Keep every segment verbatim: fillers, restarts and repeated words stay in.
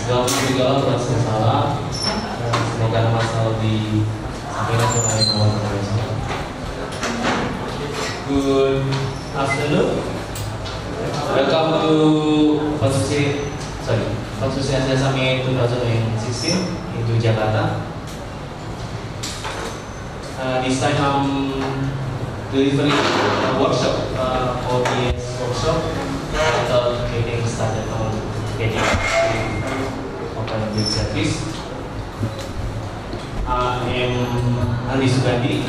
Segala segala merasa salah. Semoga masalah di akhirnya mengenai kawan besok. Good afternoon. Welcome to openSUSE, sorry, openSUSE.Asia Summit twenty sixteen into Jakarta. Uh, this time I'm delivering a workshop, uh, O B S workshop, titled Getting Started on Getting Open Service. I am Andi Sugandi.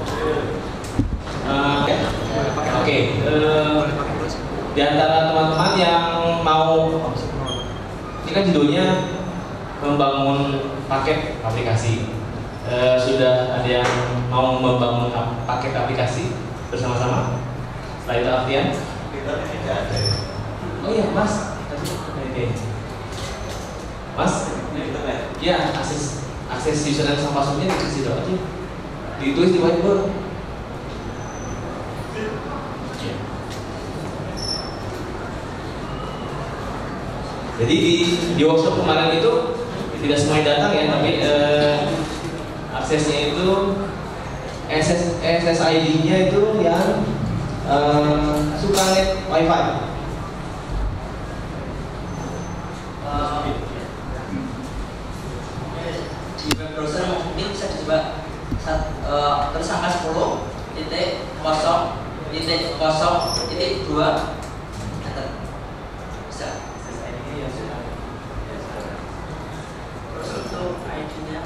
Uh, Oke, okay, uh, di antara teman-teman yang mau, ini kan judulnya membangun paket aplikasi. Uh, sudah ada yang mau membangun paket aplikasi bersama-sama? Setelah itu Alfian? Tidak ada. Oh iya, Mas. Oke. Mas? Ya, akses akses username sama passwordnya dikasih doang aja. Ditulis di whiteboard. Jadi di, di workshop kemarin itu tidak semuanya datang ya, tapi eh, aksesnya itu S S I D-nya itu yang eh, suka net wifi. Uh, di web browser mungkin bisa dicoba uh, terus angka sepuluh titik kosong titik kosong titik dua enter. Bisa. Terus untuk I D-nya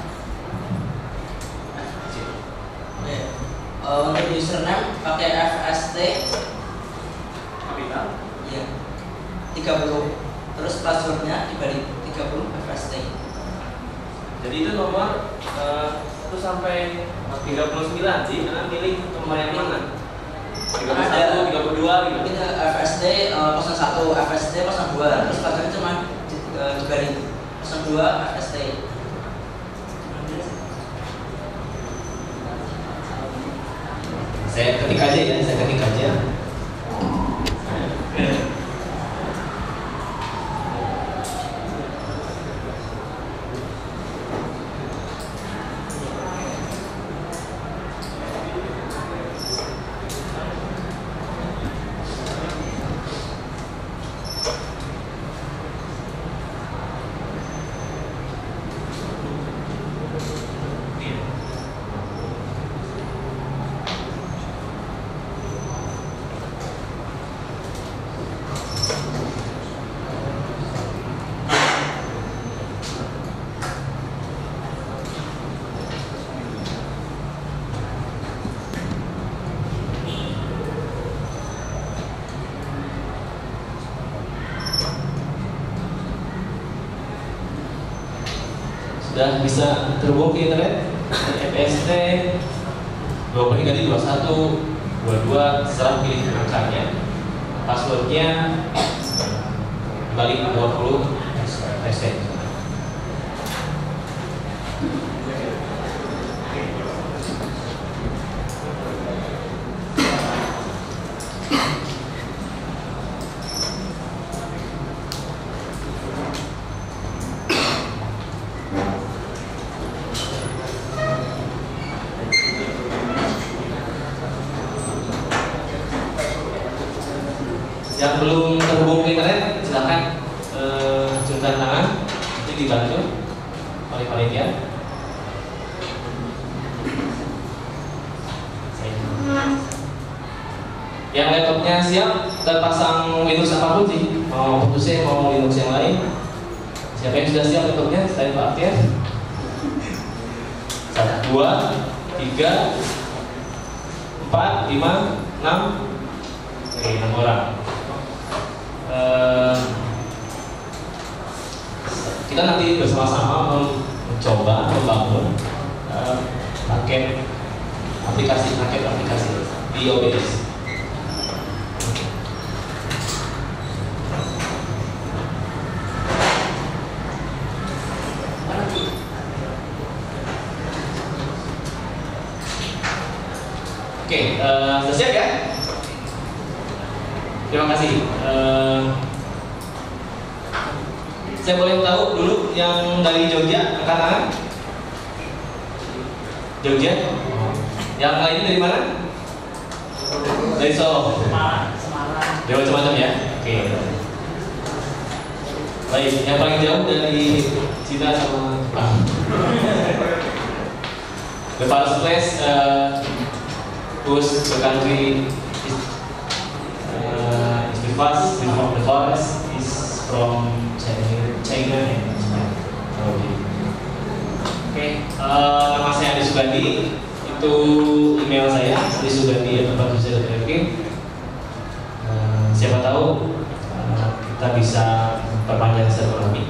Uh, untuk username pakai F S T kapital, iya, tiga puluh. Terus passwordnya dibalik tiga puluh F S T. Jadi itu nomor uh, satu sampai tiga puluh sembilan sih, karena pilih nomor yang mana? tiga puluh satu, tiga puluh dua gitu. Mungkin F S T uh, nol satu, F S T nol dua, terus passwordnya cuma dibalik nol dua F S T. Saya ketik aja ya, saya ketik aja. Sudah bisa terhubung ke internet, F S T dua puluh kali dua puluh satu, dua puluh dua, serah pilih angkanya. Passwordnya balik dua puluh F S T. Yang belum terhubung ke internet, silahkan eh, jungkan tangan, nanti dibantu oleh panitia. Yang laptopnya siap dan pasang Windows apapun sih, mau openSUSE mau Linux yang lain. Siapa yang sudah siap laptopnya? Selain Pak Aktiar. Satu, dua, tiga, empat, lima, enam. Oke, enam orang. Uh, kita nanti bersama-sama mencoba membangun uh, paket aplikasi paket aplikasi di O B S. Oke, okay, uh, sudah siap ya? Terima kasih. Uh, saya boleh tahu dulu yang dari Jogja, angkat tangan. Jogja. Yang lainnya dari mana? Dari Solo. Semarang. Semarang. Dari macam-macam ya. Oke. Baik, yang paling jauh dari Cina sama Jepang. The first place uh, whose the country is, uh, is the first, the, the forest is from China, China and Japan. Oke, okay. uh, nama saya Andi Sugandi. Itu email saya di Sugandi at open SUSE dot ASia. uh, Siapa tahu uh, kita bisa perpanjang silaturahmi.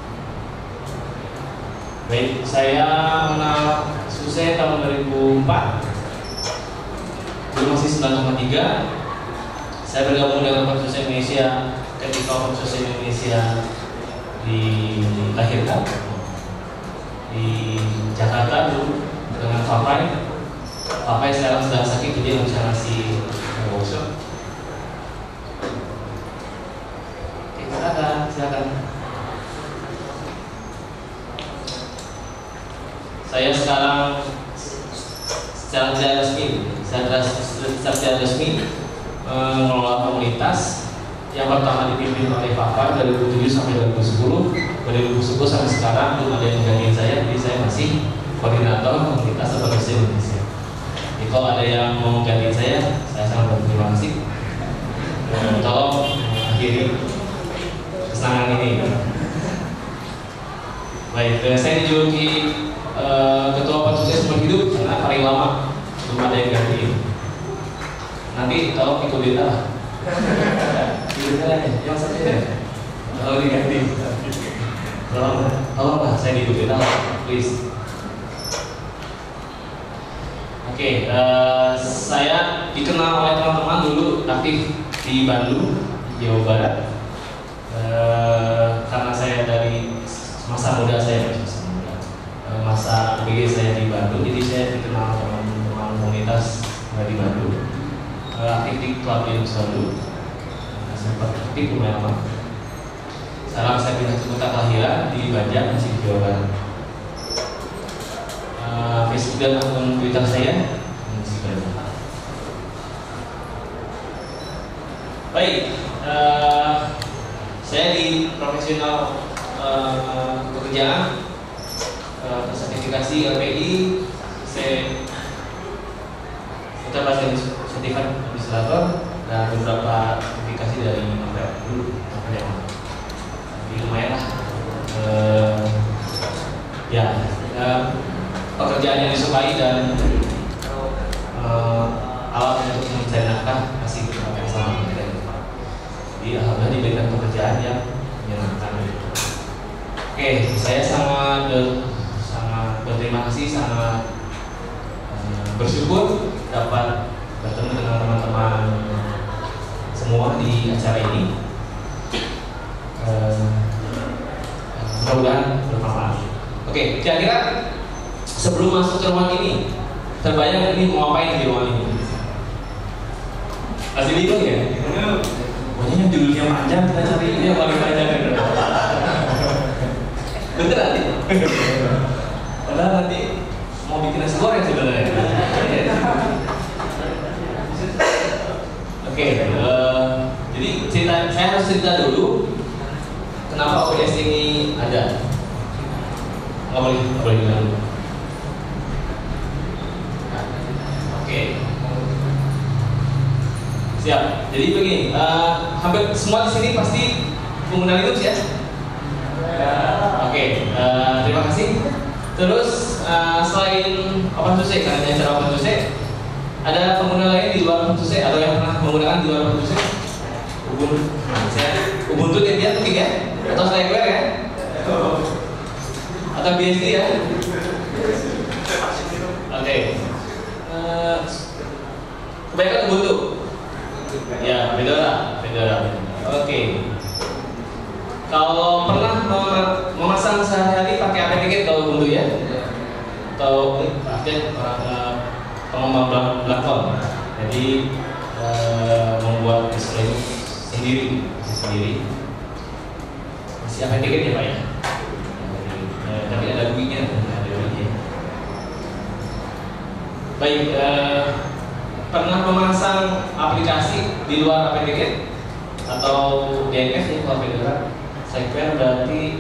Baik, saya mengenal SUSE tahun dua ribu empat. Dulu masih sembilan koma tiga. Saya bergabung dengan openSUSE.Asia ketika openSUSE Indonesia dilahirkan di Jakarta dulu dengan Papai. Papai sekarang sedang sakit, jadi nggak bisa ngasih workshop. Oke, silakan, silakan. Saya sekarang secara tidak resmi, secara, secara resmi mengelola komunitas yang pertama dipimpin oleh Papa dari dua ribu tujuh sampai dua ribu sepuluh. Dari dua ribu sepuluh sampai sekarang belum ada yang gantiin saya, jadi saya masih koordinator komunitas openSUSE Indonesia. Jadi kalau ada yang mau gantiin saya, saya sangat berterima kasih. Tolong akhiri kesenangan ini. Baik, saya dijuluki Uh, ketua openSUSE seumur hidup karena paling lama belum ada yang gantiin. Nanti tolong ikutin lah. Ikutin aja, yang satu ya. Kalau diganti, tolong, tolong lah, saya diikutin lah, please. Oke, okay, uh, saya dikenal oleh teman-teman dulu aktif di Bandung, Jawa Barat. Uh, karena saya dari masa muda saya. Masa B G saya di Bandung, jadi saya dikenal teman-teman komunitas di Bandung. Aktif di klub yang selalu sempat aktif lumayan lama. Sekarang saya pindah ke kota kelahiran di Banjar, masih di Jawa Barat. Uh, Facebook dan akun Twitter saya masih banyak. Baik, uh, saya di profesional uh, pekerjaan. Sertifikasi L P I, saya kita pasien sertifikat administrator dan beberapa sertifikasi dari novel dulu, novel yang jadi lumayan lah. Uh, ya, uh, pekerjaan yang disukai dan uh, alat untuk mencari nafkah masih yang sama. Jadi alhamdulillah diberikan pekerjaan yang menyenangkan. Oke, saya sangat berterima kasih, sangat uh, bersyukur dapat bertemu dengan teman-teman semua di acara ini. Uh, mudah-mudahan bermanfaat. Oke, kira-kira sebelum masuk ke ruang ini, terbayang ini mau ngapain di ruang ini? Masih bingung ya? Pokoknya judulnya panjang, kita cari ini yang paling panjang. Bener nanti? Padahal nanti mau bikin nasi goreng sebenarnya. Oke, okay, uh, jadi cerita, saya harus cerita dulu kenapa O P S ini ada. Nggak boleh, nggak boleh bilang dulu. Oke, okay. Siap. Jadi begini, uh, hampir semua di sini pasti pengguna Linux ya. Oke, okay, uh, terima kasih. Terus uh, selain openSUSE, karena acara openSUSE, ada pengguna lain di luar openSUSE atau yang pernah menggunakan di luar openSUSE? Ubuntu, saya Ubuntu Debian mungkin ya, atau Slackware ya, atau B S D ya. Oke, okay. uh, kebanyakan Ubuntu. Ya, Fedora, Fedora. Oke. Okay. Kalau pernah memasang sehari-hari pakai A P T kalau Ubuntu ya, atau pakai pengembang belakon, jadi uh, membuat display sendiri, sendiri. Siapa tiket ya Pak ya? Eh, tapi ada G U I-nya, ada G U I-nya. Baik, eh, pernah memasang aplikasi di luar A P T K atau D N F ya kalau federal? Saya kira berarti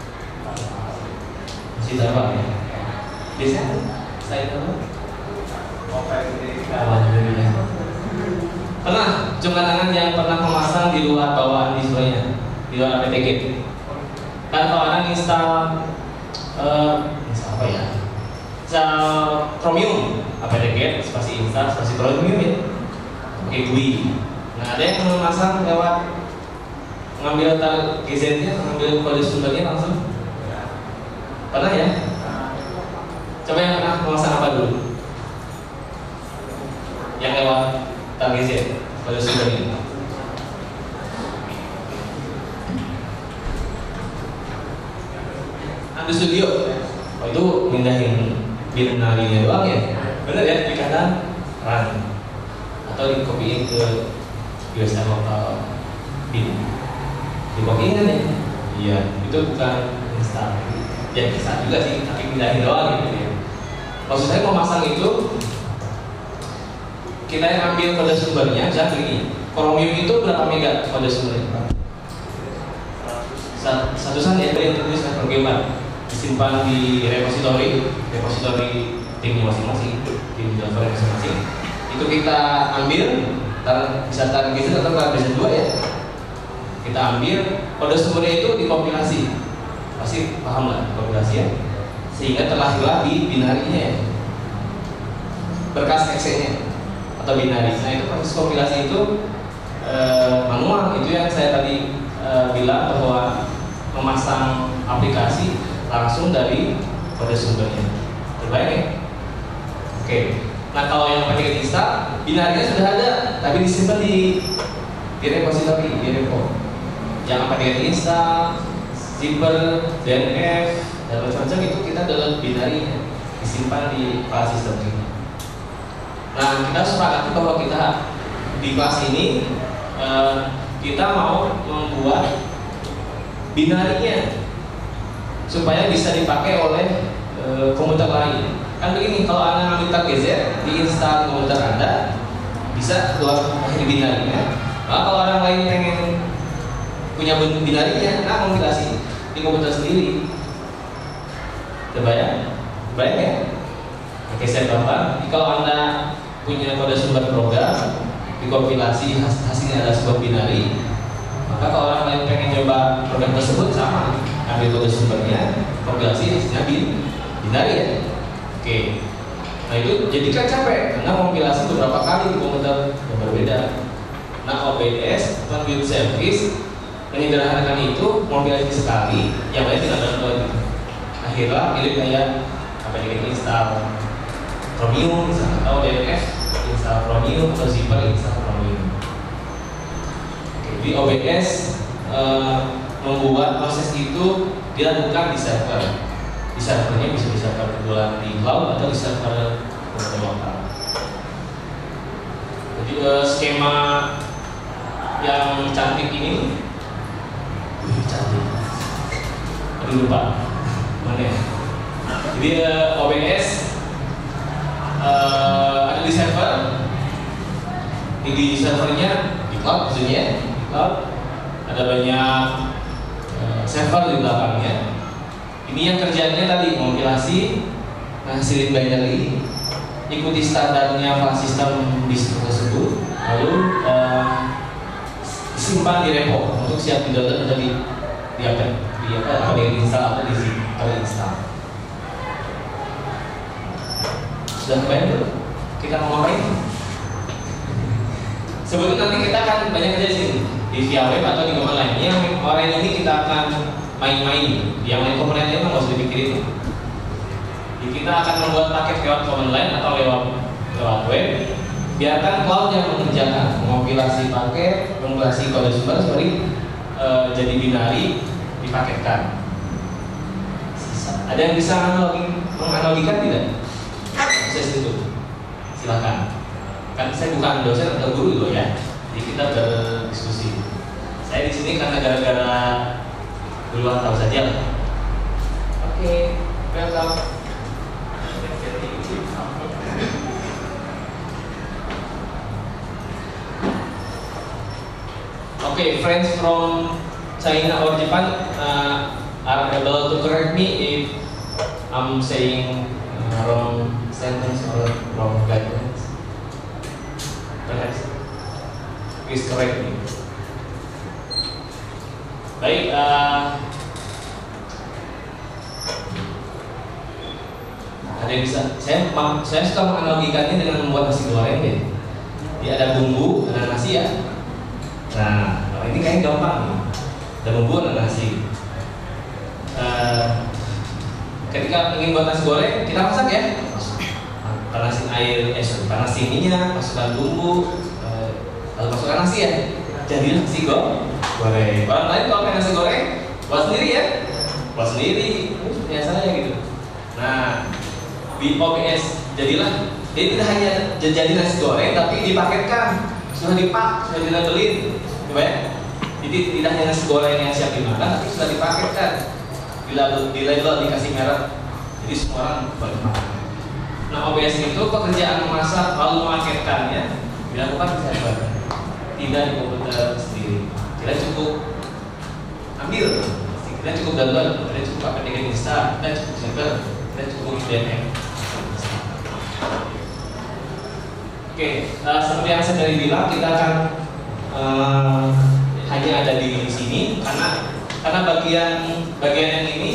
masih dapat ya. Biasanya saya tahu. Alhamdulillah. Pernah jumlah tangan yang pernah memasang di luar bawaan di semuanya, di luar A P T K. Kan kalau orang install, uh, install apa ya? Install Chromium, A P T K, spasi install, spasi Chromium ya, pakai G U I. Nah ada yang memasang lewat mengambil G Z-nya, mengambil kode sumbernya langsung. Pernah ya? Coba yang pernah memasang apa dulu? Yang lewat G Z, kode sumbernya. Andi Studio, oh itu mindahin binarinya doang ya? Bener ya, di kanan run atau di copy ke U S B lokal bin. Di copy kan ya? Iya, itu bukan install. Ya bisa juga sih, tapi pindahin doang gitu ya. Maksud saya memasang itu kita yang ambil kode sumbernya, misalnya begini. Chromium itu berapa mega kode sumbernya? Satusan ya, yang tertulis kan Chromium disimpan di repository, repository timnya masing-masing, tim Java masing-masing. Itu kita ambil, tar, bisa taruh gitu atau taruh bisa dua ya. Kita ambil kode sumbernya itu dikompilasi, pasti paham lah kompilasi ya. Sehingga terlahirlah di binarinya ya, berkas exe-nya atau binari. Nah itu proses kompilasi itu e, manual. Itu yang saya tadi e, bilang bahwa memasang aplikasi langsung dari kode sumbernya. Terbaik ya? Oke. Nah kalau yang pakai install, binarinya sudah ada, tapi disimpan di di repository, di repo. Yang pakai install, zipper, D N F, dan macam-macam itu kita dalam binarinya, disimpan di file system ini. Nah kita sepakati bahwa kita di kelas ini eh, kita mau membuat binarinya supaya bisa dipakai oleh e, komputer lain. Kan begini, kalau Anda ambil tag G Z, diinstal komputer Anda, bisa keluar di binarinya. Nah, kalau orang lain pengen punya binarinya, nah kompilasi di komputer sendiri. Terbayang? Terbayang ya? Oke, saya gambar. Kalau Anda punya kode sumber program, dikompilasi hasilnya adalah sebuah binari, maka kalau orang lain pengen coba program tersebut sama, ambil kode sumbernya, kompilasi hasilnya binari ya. Oke. Nah itu jadi kan capek karena kompilasi beberapa kali di komputer yang berbeda. Nah O B S atau build service menyederhanakan itu, kompilasi sekali, yang lain tidak download. Akhirnya pilih kayak apa yang install Chromium misalnya, atau D N F install Chromium atau zipper install Chromium. Di O B S e, membuat proses itu dilakukan di server. Di servernya bisa di server kebetulan di cloud atau di server lokal. Jadi e, skema yang cantik ini, wih cantik. Aduh lupa mana ya? Jadi e, O B S e, ada di server. Di servernya di cloud maksudnya. Ada banyak uh, server di belakangnya. Ini yang kerjanya tadi kompilasi, ngasilin binary, ikuti standarnya file system distro tersebut, lalu uh, disimpan di repo untuk siap di download atau di di apa di apa atau di install atau di atau di install. Sudah kebayang belum? Kita mau ngapain? Sebetulnya nanti kita akan banyak kerja di sini, di via web atau di komponen lain. Yang orang ini kita akan main-main. Yang lain komponen lain nggak usah dipikirin. Jadi kita akan membuat paket lewat komponen lain atau lewat lewat web. Biarkan cloud yang mengerjakan mengompilasi paket, mengompilasi kode sumber, sorry, e, jadi binari dipaketkan. Ada yang bisa menganalogikan tidak? Proses itu. Silakan. Kan saya bukan dosen atau guru loh ya, jadi kita berdiskusi. Saya di sini karena gara-gara duluan tahu saja lah. Oke, welcome. Okay, friends from China or Japan uh, are able to correct me if I'm saying uh, wrong sentence or wrong guidelines. Perhaps, please correct me. Baik, uh, ada yang bisa. Saya saya suka menganalogikannya dengan membuat nasi goreng deh. Dia ada bumbu, ada nasi ya. Nah, kalau ini kayaknya gampang nih. Ada bumbu, ada nasi. Uh, ketika ingin buat nasi goreng, kita masak ya. Panasin air, eh, panasin minyak, masukkan bumbu, uh, lalu masukkan nasi ya. Jadi nasi goreng. Orang lain kalau pengen nasi goreng, buat sendiri ya. Buat sendiri, ini punya saya gitu. Nah, di O B S jadilah, dia tidak hanya jadi nasi goreng, tapi dipaketkan. Sudah dipak, sudah dilabelin, coba ya. Jadi tidak hanya nasi goreng yang siap dimakan, tapi sudah dipaketkan, dilabel, dilabel, dikasih merek. Jadi semua orang boleh makan. Nah, O B S itu pekerjaan memasak lalu memaketkannya dilakukan di server, tidak di komputer sendiri. Kita cukup ambil, kita cukup download, kita cukup aplikasi install, kita cukup server, kita cukup D M M. Oke, uh, seperti yang saya tadi bilang, kita akan uh, hanya ada di sini karena karena bagian bagian yang ini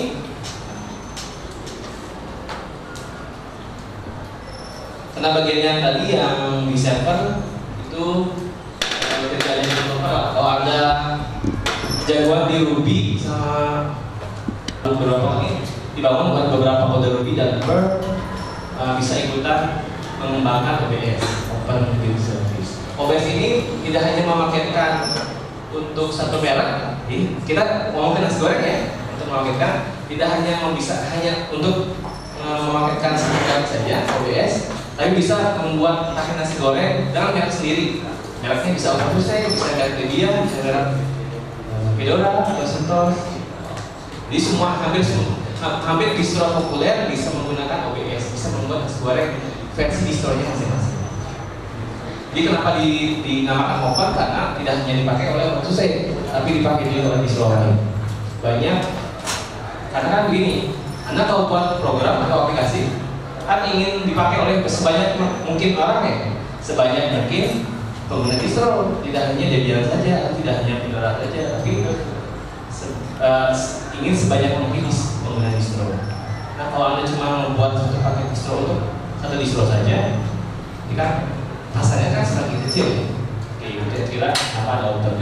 karena bagian yang tadi yang di server itu kerjanya di server. Kalau ada jagoan di Ruby sama beberapa ini dibangun buat beberapa kode Ruby dan Perl uh, bisa ikutan mengembangkan O B S, openSUSE Service. O B S ini tidak hanya memaketkan untuk satu merek, kita ngomongin nasi goreng ya, untuk memaketkan tidak hanya bisa hanya untuk uh, memaketkan satu merek saja O B S, tapi bisa membuat paket nasi goreng dengan merek sendiri. Mereknya bisa openSUSE, bisa merek Libya, bisa merek uh, Fedora, Macintosh. Jadi semua hampir hampir distro populer bisa menggunakan O B S, bisa membuat nasi goreng versi distronya masing-masing. Jadi kenapa di, dinamakan open? Karena tidak hanya dipakai oleh openSUSE, tapi dipakai juga oleh distro lain. Banyak, karena kan begini, Anda kalau buat program atau aplikasi, kan ingin dipakai oleh sebanyak mungkin orang ya, sebanyak mungkin pengguna distro, tidak hanya Debian saja, tidak hanya Fedora saja, tapi se, uh, ingin sebanyak mungkin pengguna distro. Nah, kalau Anda cuma membuat satu paket distro untuk satu distro saja, ini kan pasarnya kan semakin kecil. Oke, kira-kira apa ada open?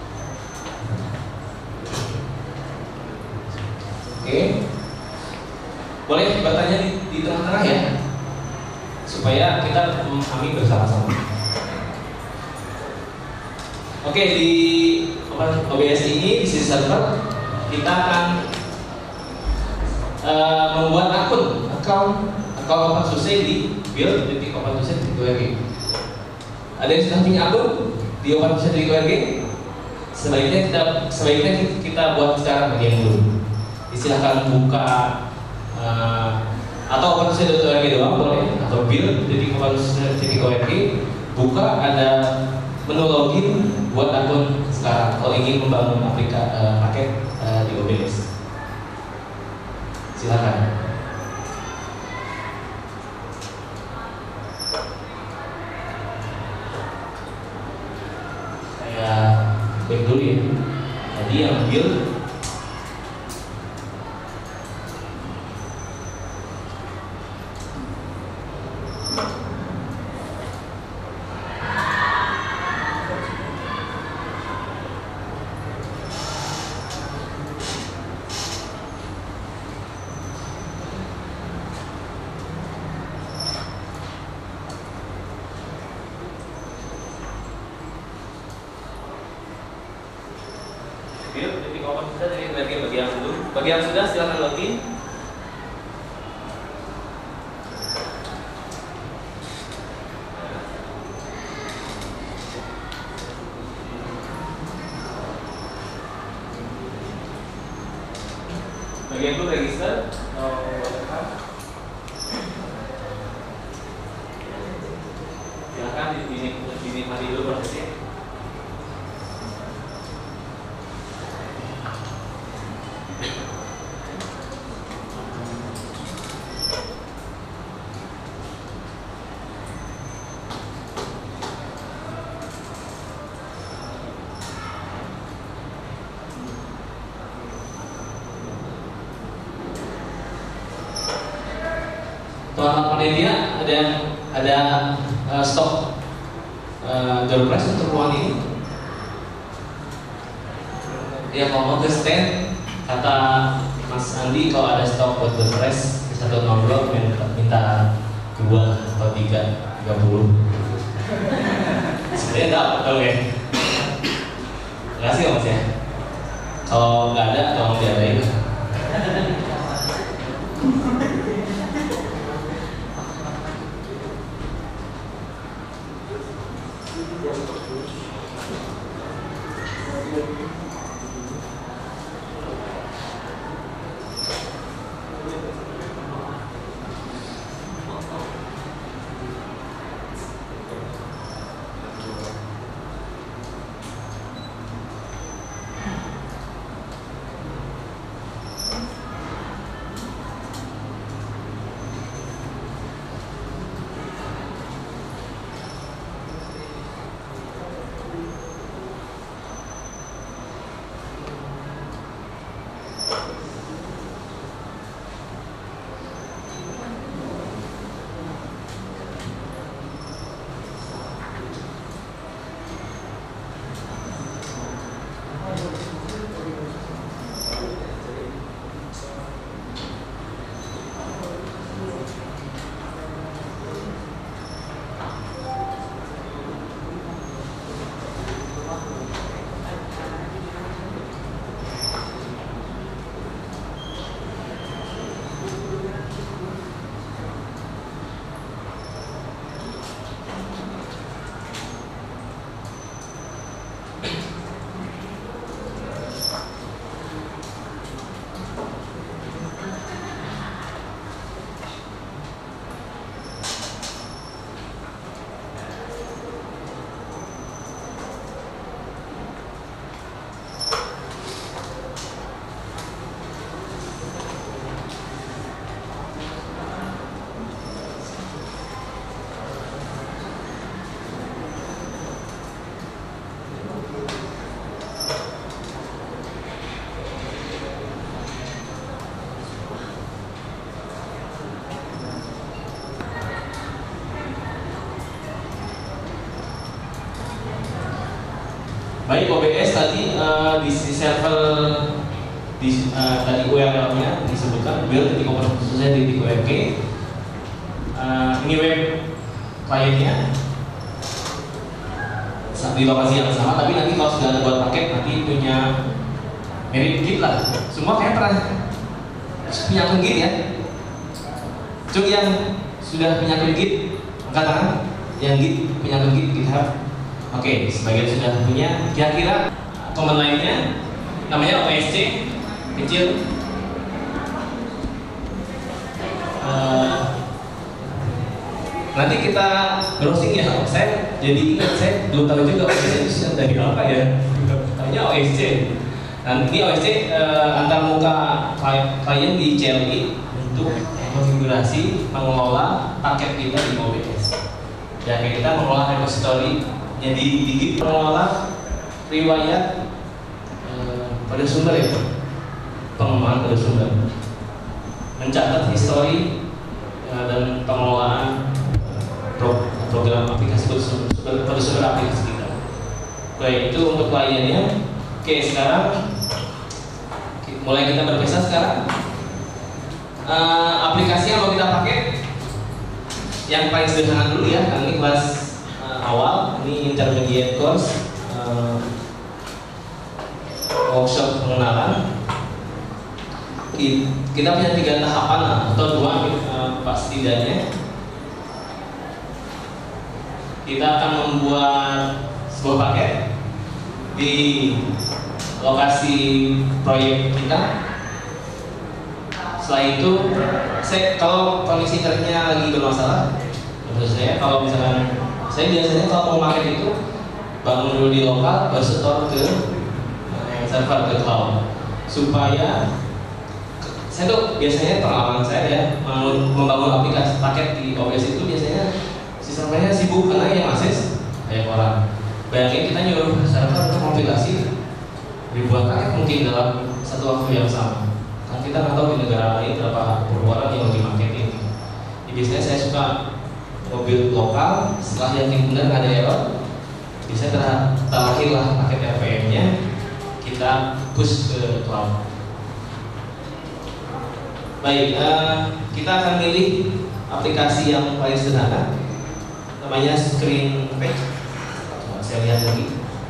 Oke, boleh bertanya di, di tengah-tengah ya, supaya kita memahami bersama-sama. Oke, di O B S ini di sisi server kita akan uh, membuat akun, account, account openSUSE di build titik openSUSE titik org. Ada yang sudah punya akun di openSUSE titik org? Sebaiknya kita sebaiknya kita buat secara bagian dulu. Silahkan buka uh, atau openSUSE titik org doang boleh, atau build titik openSUSE titik org, buka ada menu login buat akun sekarang kalau ingin membangun aplikasi uh, paket uh, di O B S. Silakan. Saya back dulu ya. Tadi yang build titik openSUSE dari bagian bagian dulu. Bagian sudah silakan login. komputer atau whatever. Silakan dinikmati dulu prosesnya. Teman-teman panitia ada ada uh, stok uh, door prize untuk ruangan ini. Ya kalau mau ke stand, kata Mas Andi kalau ada stok buat door prize satu nol dua minta, minta dua atau tiga tiga puluh. Sebenarnya dapat dong ya. Terima kasih ya Mas ya. Kalau nggak ada tolong diadain. Baik, O B S tadi uh, di server di uh, tadi U R L-nya disebutkan build titik openSUSE titik org. Uh, ini web kliennya di lokasi yang sama, tapi nanti kalau sudah ada buat paket nanti punya mirip Git lah. Semua kayak pernah punya akun Git ya. Cuk yang sudah punya akun Git, angkat tangan. Yang Git punya akun Git GitHub. Oke, sebagian sudah punya. Kira-kira command lainnya namanya openSUSE kecil. Uh, nanti kita browsing ya. Saya jadi ingat, saya belum tahu juga openSUSE itu dari apa ya. Namanya openSUSE. Nanti openSUSE uh, antar muka klien di C L I untuk konfigurasi mengelola paket kita di O B S. Dan kita mengelola repository. Jadi digit mengelola riwayat eh, pada sumber ya, pengembangan pada sumber, mencatat histori eh, dan pengelolaan pro, program aplikasi pada sumber, pada sumber aplikasi kita. Baik, itu untuk kliennya. Oke, sekarang mulai kita berpisah sekarang. Eh, aplikasi yang mau kita pakai yang paling sederhana dulu ya, karena ini kelas awal, ini intermediate course, uh, workshop pengenalan. Kita punya tiga tahapan atau dua uh, pasti setidaknya. Kita akan membuat sebuah paket di lokasi proyek kita. Setelah itu, saya kalau koneksi internetnya lagi bermasalah, menurut saya kalau misalkan saya biasanya kalau mau paket itu bangun dulu di lokal, baru setor ke eh, server ke cloud, supaya saya tuh biasanya pengalaman saya ya membangun aplikasi paket di O S itu biasanya si servernya sibuk karena yang akses banyak orang. Bayangin kita nyuruh server untuk aplikasi ribuan paket mungkin dalam satu waktu yang sama. Kan kita nggak tahu di negara lain berapa orang yang lagi paket ini. Jadi biasanya saya suka mobil lokal, setelah yakin benar nggak ada error, bisa terlahirlah paket R P M-nya, kita push ke cloud. Baik, uh, kita akan milih aplikasi yang paling sederhana, namanya screen page. Coba saya lihat lagi.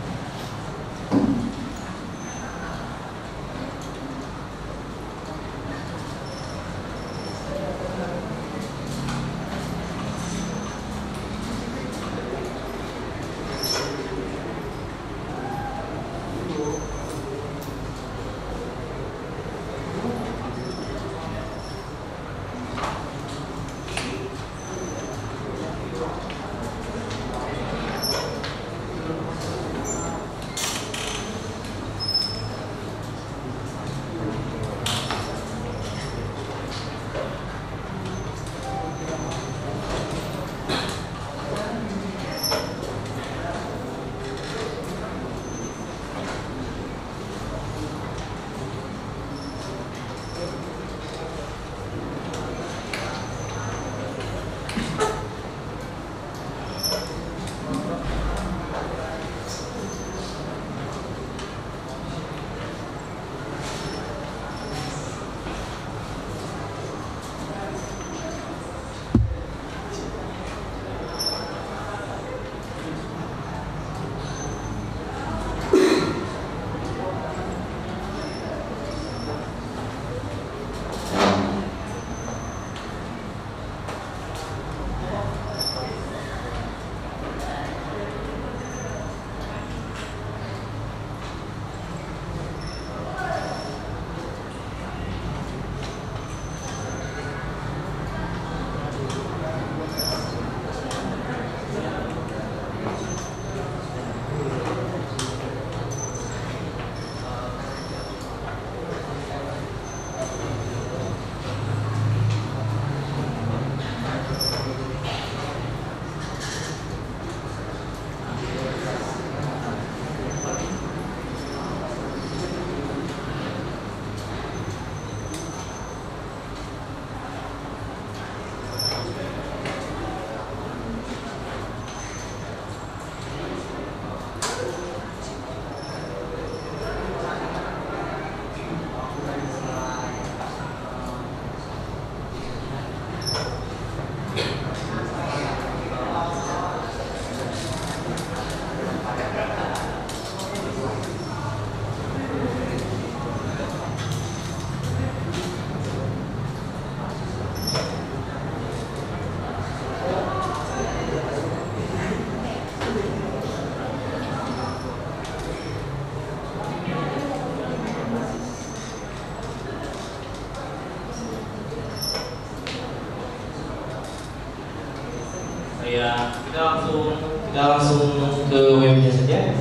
Ya, kita langsung kita langsung ke webnya saja.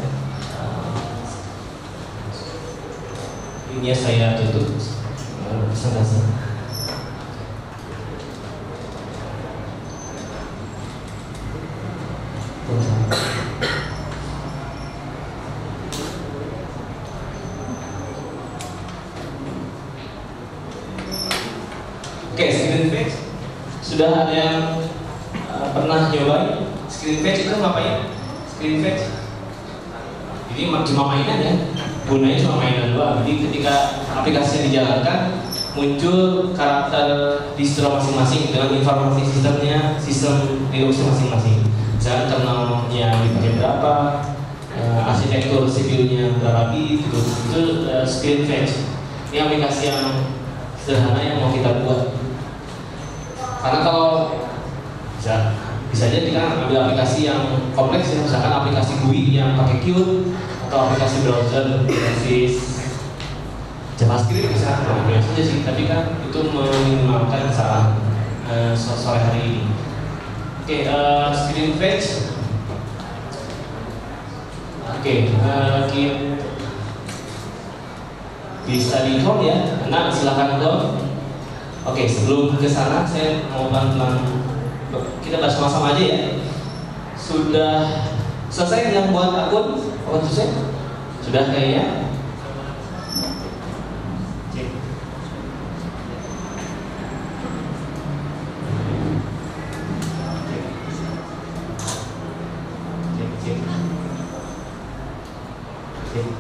Ini saya tutup. Presentasi. Oke, screen page sudah ada yang pernah nyobain screen page itu ngapain? Screen page ini cuma mainan ya, gunanya cuma mainan doang. Jadi ketika aplikasinya dijalankan muncul karakter distro masing-masing dengan informasi sistemnya, sistem Linux masing-masing. Misalnya kernelnya dipakai berapa, uh, arsitektur sipilnya berapa bit, itu, itu uh, screen page. Ini aplikasi yang sederhana yang mau kita buat. Karena kalau bisa bisa aja kita ambil aplikasi yang kompleks ya, misalkan aplikasi G U I yang pakai Qt atau aplikasi browser berbasis JavaScript bisa, nah, biasa aja sih. Tapi kan itu meminimalkan kesalahan uh, sore hari ini. Oke, okay, uh, screen fetch. Oke, okay, uh, bisa di home ya, nah silakan home. Oke, okay, sebelum ke sana saya mau pelan-pelan kita bahas sama-sama aja ya. Sudah selesai yang buat akun openSUSE? Sudah kayaknya. Cek. Cek, cek. Cek.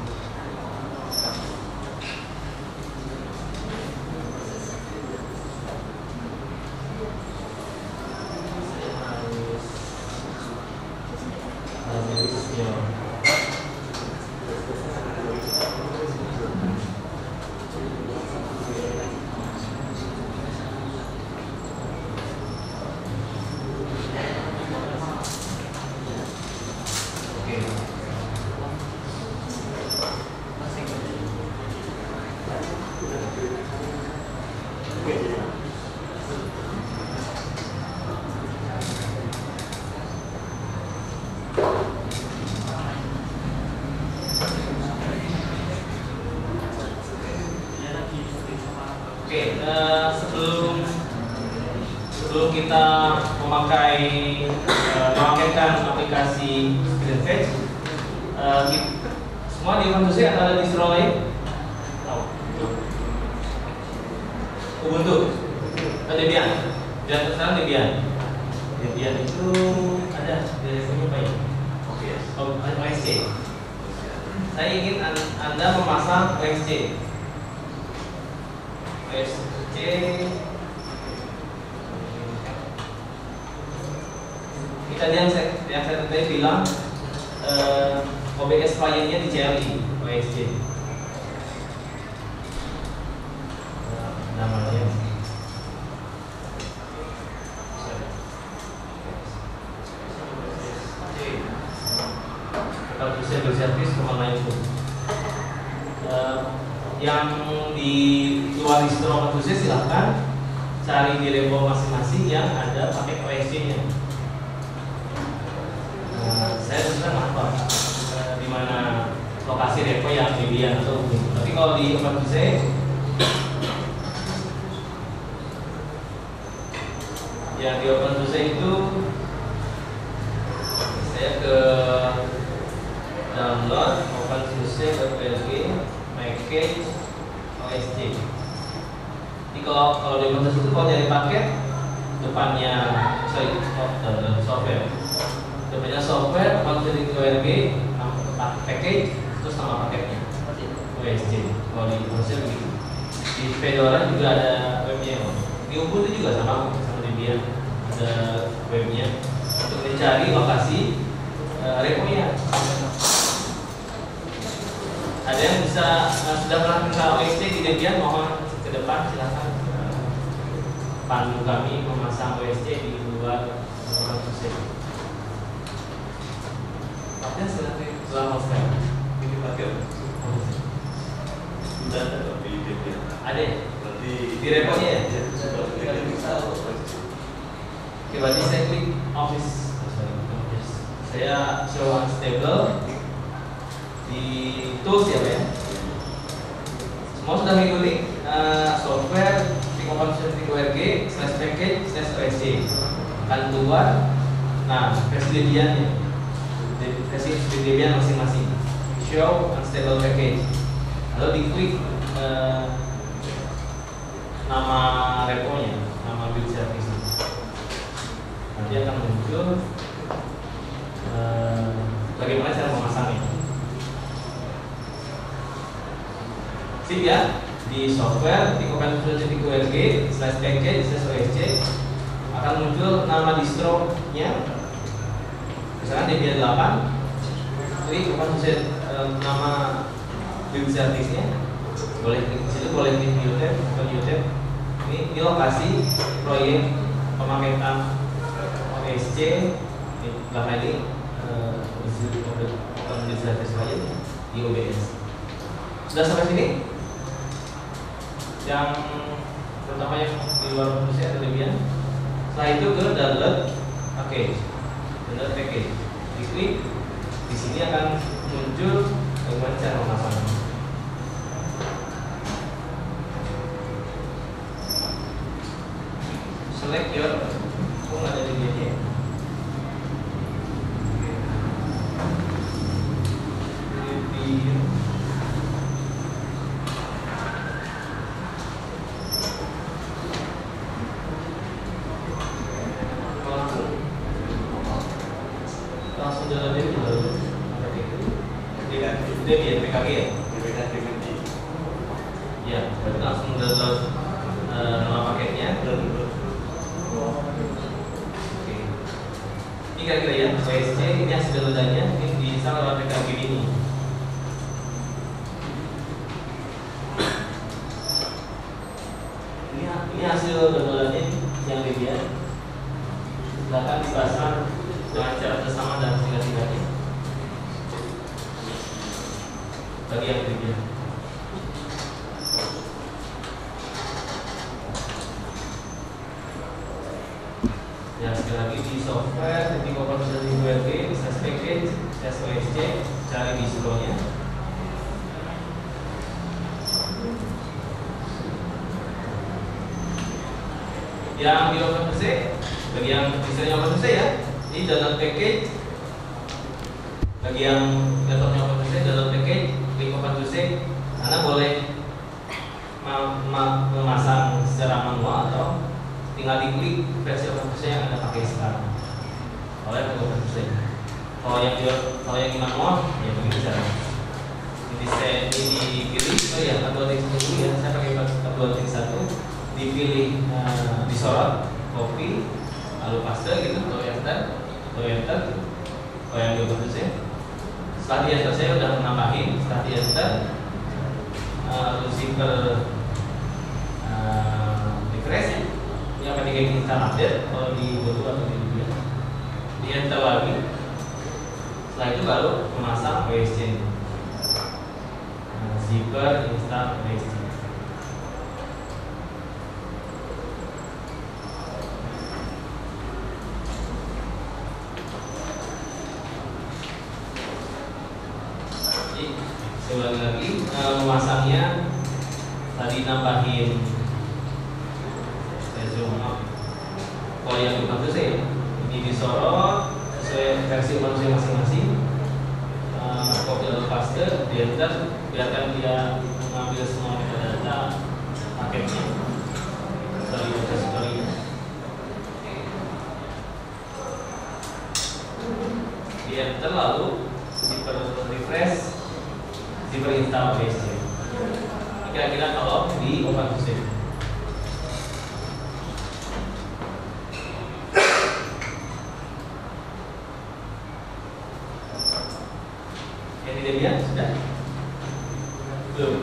Oke, uh, sebelum sebelum kita memakai uh, memakaikan aplikasi screen fetch, uh, kita, semua di openSUSE atau ada distro lain? Oh, Ubuntu, oh, Debian, dan sekarang Debian. Debian itu ada dari punya apa ya? Oh, O S C. Saya ingin Anda memasang O S C. O S C kita yang saya yang saya tadi bilang uh, O B S kliennya di C L I O S C uh, namanya kalau bisa berservis kemana itu uh, yang di luar distro openSUSE silahkan cari di repo masing-masing yang ada pakai O S C-nya. Nah, saya sebenarnya apa e, di mana lokasi repo yang Debian atau Ubuntu. Tapi kalau di openSUSE yang di openSUSE itu saya ke download openSUSE.Org package O S C. Jadi kalau kalau di openSUSE itu kalau nyari paket depannya sorry software depannya software openSUSE.Org package terus nama paketnya O S C. Kalau di openSUSE begitu. Di Fedora juga ada webnya. Di Ubuntu juga sama sama Debian ada webnya untuk mencari lokasi uh, repo-nya. Ada yang bisa uh, sudah pernah kenal O S C di Debian, mohon ke depan silakan uh, pandu kami memasang O S C di luar openSUSE. Tapi silakan selama sekarang ini pakai sudah ada di Debian. Ada di di repo-nya ya. Sudah bisa. Oke, berarti saya klik Office. Saya show unstable di tools ya Pak ya. Semua sudah mengikuti uh, software di openSUSE.Org slash package slash O S C akan keluar. Nah, versi Debian versi Debian masing-masing show unstable package. Lalu diklik uh, nama repo-nya, nama build service. Nanti akan muncul uh, bagaimana cara memasangnya. Sip ya, di software di openSUSE.Org slash package slash O S C akan muncul nama distro-nya. Misalkan Debian delapan, klik openSUSE uh, nama build service-nya. Boleh klik di situ, boleh klik new tab atau new tab. Ini, ini lokasi proyek pemaketan O S C ini bahkan ini uh, open build service lain di O B S. Sudah sampai sini? Yang terutama yang di luar openSUSE ada kelebihan. Setelah itu ke download package, download package, diklik, di sini akan muncul bagaimana cara memasangnya. Select your, oh nggak ada di dia ya. Langsung jalan dia dulu. Dia dia P K G ya? Ya, berarti langsung download uh, nama paketnya. Oke. Ini kira-kira ya, O S C ini hasil downloadannya, ini bisa lewat P K G ini. Ini, ini hasil downloadannya yang dilihat. Silakan dipasang dengan cara bersama dan tiga-tiganya bagi yang dilihat. Ya, sekali lagi di software titik openSUSE.Asia bisa package tes O S C, cari distro-nya. Yang di openSUSE, bagi yang misalnya openSUSE ya, ini download package. Bagi yang laptopnya openSUSE, download package, klik openSUSE, Anda boleh memasang secara manual atau tinggal diklik versi openSUSE yang Anda pakai sekarang. Kalau yang openSUSE, kalau yang kalau yang manual, ya begini caranya. Ini saya ini dipilih, oh ya, tabel teks dulu ya. Saya pakai tabel teks satu, dipilih, uh, disorot, copy, lalu paste gitu, atau enter, atau enter, kalau yang di openSUSE. Setelah di enter saya udah menambahin, setelah di enter, uh, zipper uh, refresh ya. Yang ketika kita update kalau di Ubuntu atau di Debian, di enter lagi. Setelah itu baru memasang O S C, nah, zipper install O S C. Jadi saya ulangi lagi, uh, memasangnya tadi nambahin. Kalau yang di openSUSE ya, ini disorot sesuai versi manusia masing-masing, uh, copy lalu paste, di enter, biarkan dia mengambil semua metadata paketnya dari repositorinya. Di enter lalu zipper refresh, zipper install O S C. Kira-kira kalau di openSUSE. Yang tidak lihat sudah? Belum.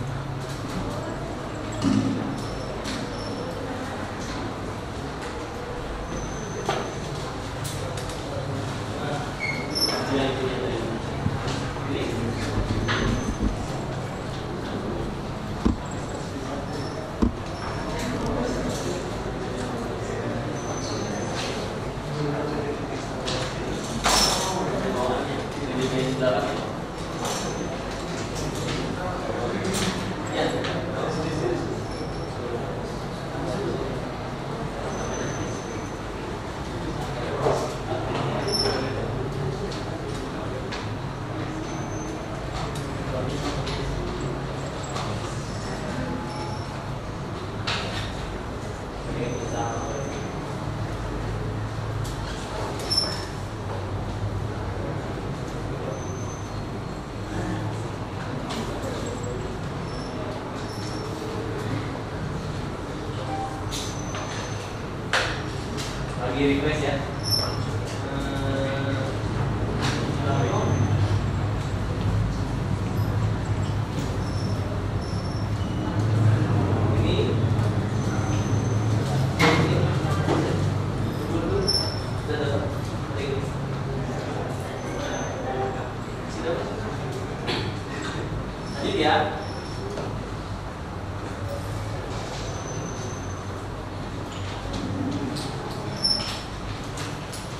Lagi request ya.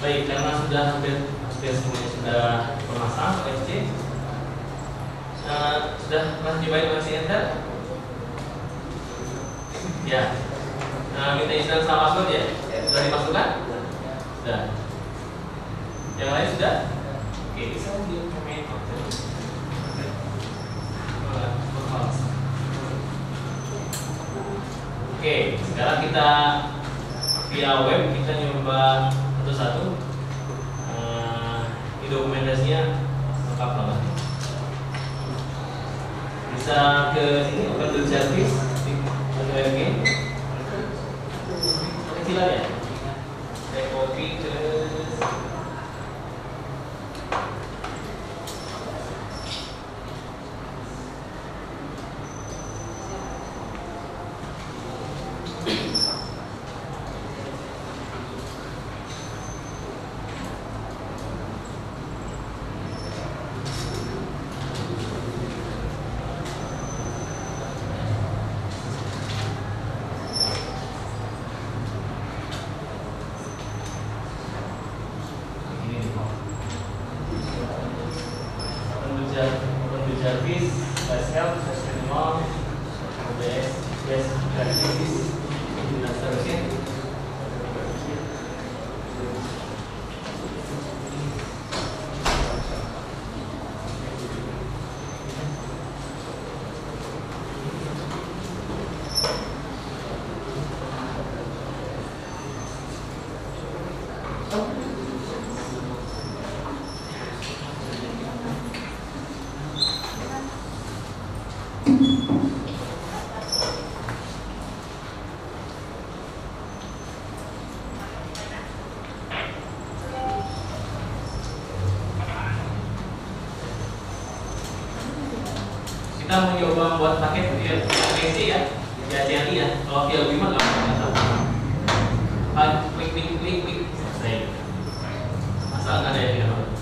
Baik, karena sudah hampir hampir semuanya sudah memasang O S C, uh, sudah pernah cobain O S C enter? Ya. Nah, minta install sama password ya? Sudah dimasukkan? Sudah. Yang lain sudah? Oke, bisa di main konten. Oke, sekarang kita via web kita nyoba satu-satu. Uh, di dokumentasinya lengkap banget. Bisa ke sini openSUSE.Asia di web ini. Kecilan ya. Saya copy ke openSUSE.Asia slash help slash minimal O B S yes practice dan seterusnya. Kita mau coba buat paket via P C ya, via C L I ya. Kalau via Wima nggak bisa. Ah, klik klik klik klik selesai. Asal nggak ada yang tidak mau.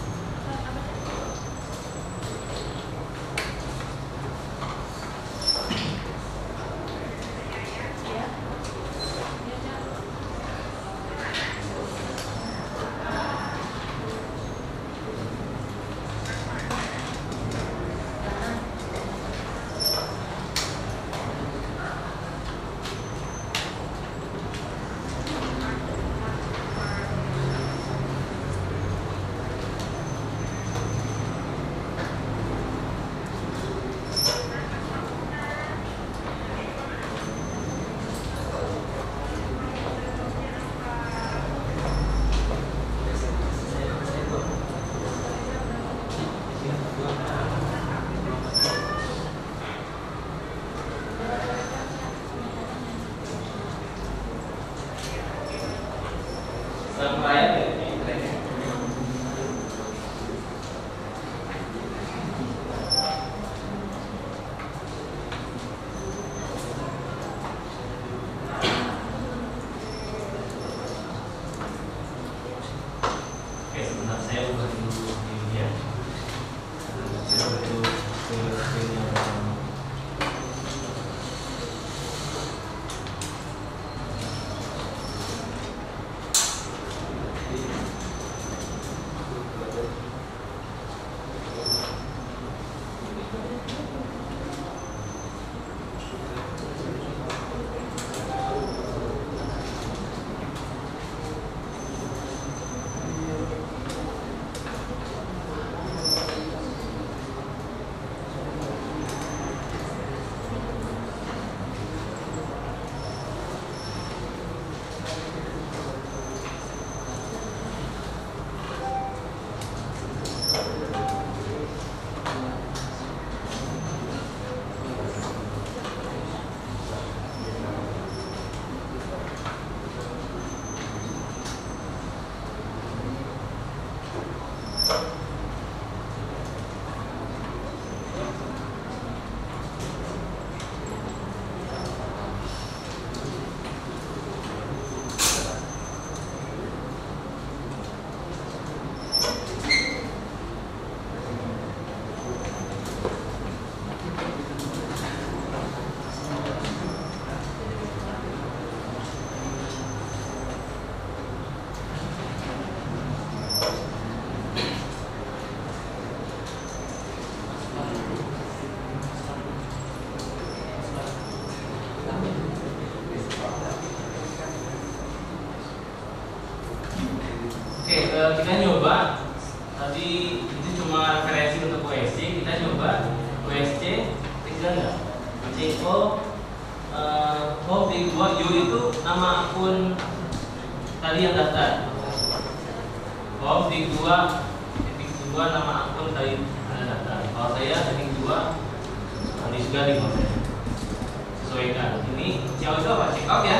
Oke, uh, kita nyoba tadi itu cuma referensi untuk O S C. Kita nyoba O S C tiga enggak? C O uh, oh Big dua U itu nama akun tadi yang daftar. Oh Big dua Big dua nama akun tadi yang daftar. Kalau saya Big dua Andi Sugandi kalau saya sesuaikan. Ini C O itu apa? Check out ya.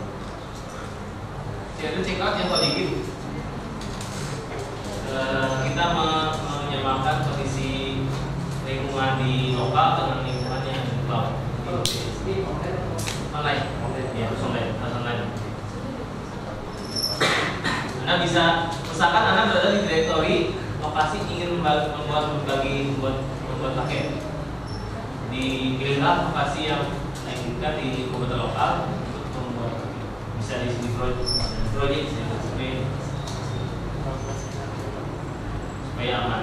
C O itu check out yang kalau dikit. Uh, kita menyamakan kondisi lingkungan di lokal dengan lingkungan yang di cloud. Online, ya online, online. Anda bisa, misalkan Anda berada di direktori lokasi ingin membuat berbagi membuat membuat paket. Dipilihlah lokasi yang diinginkan di komputer lokal untuk membuat, bisa di project, project supaya supaya aman.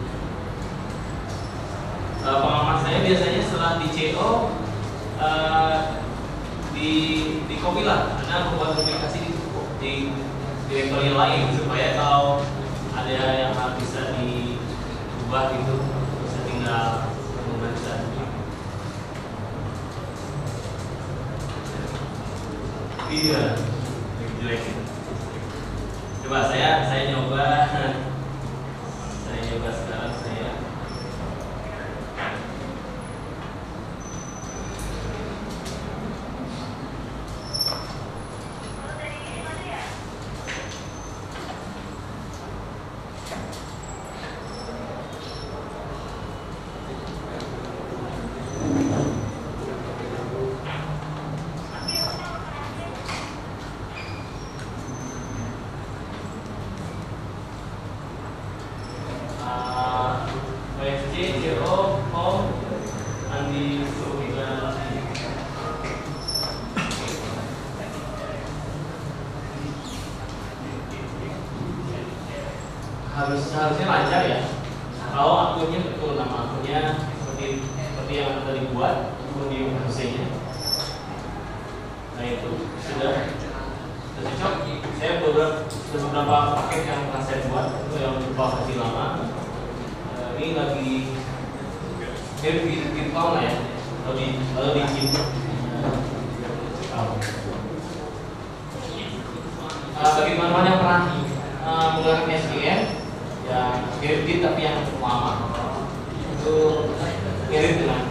Uh, pengalaman saya biasanya setelah di C O uh, di di copy lah, Anda membuat aplikasi di, di direktori lain supaya kalau ada yang bisa diubah itu bisa tinggal menggunakan. Iya, jelek. Coba saya saya nyoba. Saya coba sekarang saya harus harusnya lancar ya. Kalau akunnya betul, nama akunnya seperti seperti yang anda tadi buat, kemudian harusnya. Nah itu sudah sudah cocok. Saya beberapa beberapa paket yang pernah saya buat itu yang berupa versi lama. Uh, ini lagi dia di di cloud lah ya, atau di atau di chip. Uh, bagi teman-teman yang pernah uh, menggunakan S Q L yang mirip tapi yang cukup lama itu mirip dengan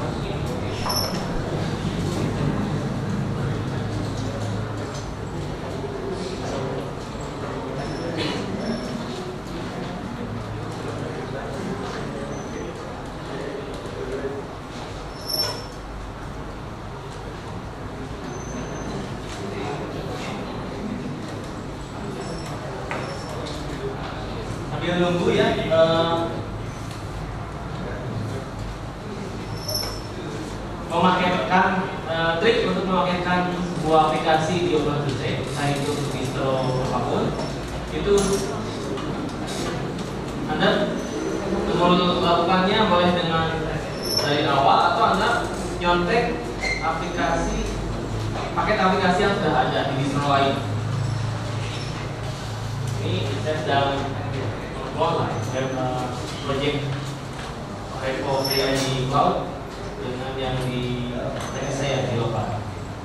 sambil nunggu ya. Uh, memaketkan uh, trik untuk memaketkan sebuah aplikasi di openSUSE, entah itu untuk distro apapun, itu Anda melakukannya boleh dengan dari awal atau Anda nyontek aplikasi paket aplikasi yang sudah ada di distro lain. Ini saya sedang membuat project repo saya di cloud dengan yang di teknis saya di lokal.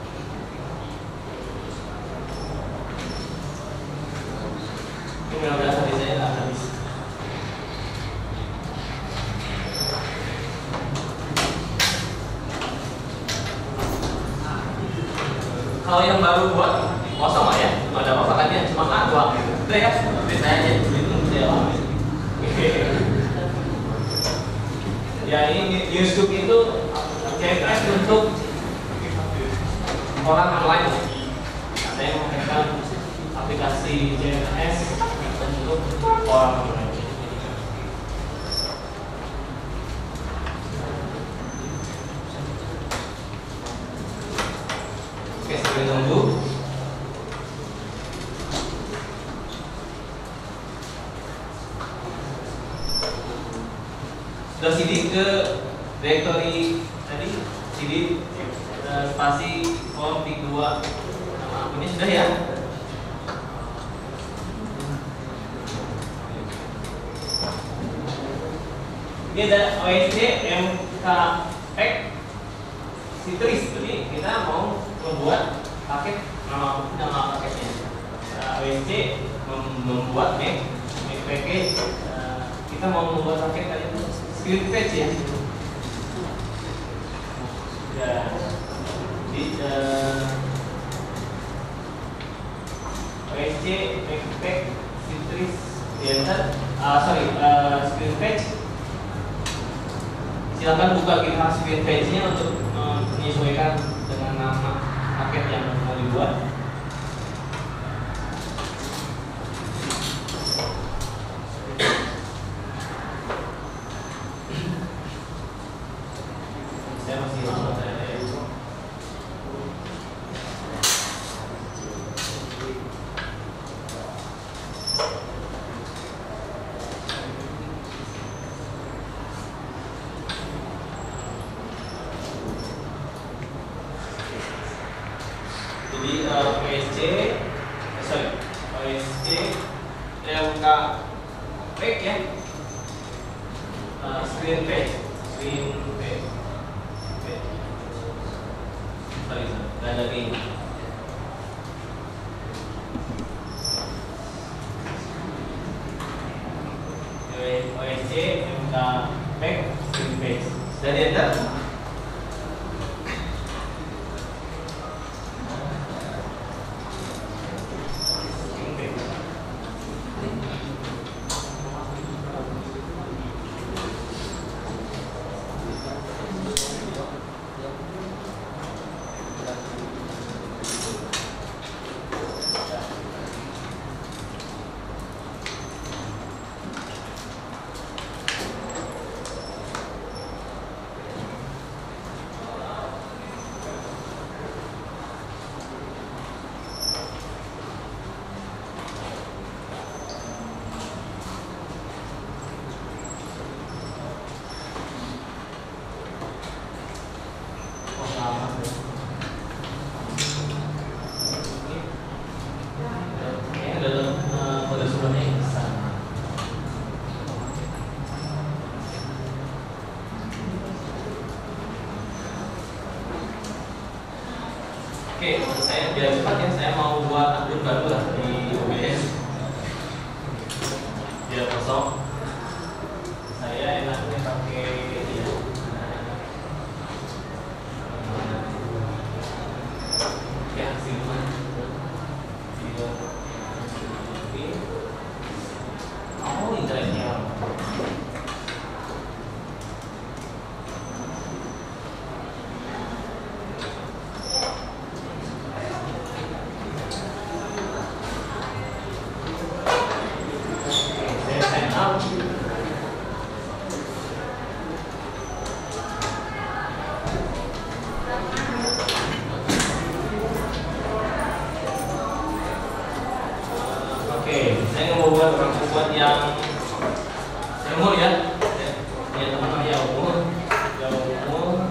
Ini mudah-mudahan tadi saya tidak habis. Kalau yang baru buat kosong lah ya, cuma ada apa katanya cuma A dua gitu. Udah ya, udah saya aja itu saya alami. Ya ini YouTube itu C M S untuk orang online. Saya menggunakan aplikasi C M S untuk orang online. Oke, sambil nunggu. Sudah C D ke directory tadi, C D uh, spasi form Big dua nama akunnya sudah ya. Ini ada O S C M K pack Citrus. Jadi kita mau membuat paket nama nama paketnya. Uh, O S C mem membuat make make package. Uh, kita mau membuat paket tadi itu script page ya. Ya. Di uh, O S C make pack Citrus enter. Uh, sorry, uh, script page. Silakan buka kita screen page-nya untuk menyesuaikan dengan nama paket yang mau dibuat. Saya masih lama saya. Jadi uh, O S C, eh, sorry, O S C M K pack ya, uh, screen page, screen page, page. Sorry, sorry, ada ini. O S C M K pack screen page. Sudah di-enter? Oke, saya biar cepat ya, saya mau buat akun baru lah di O B S biar kosong. Saya enaknya pakai ya, ya simpan oh internetnya. Saya mau buat buat yang yang umur ya, ya teman-teman yang umur, yang umur,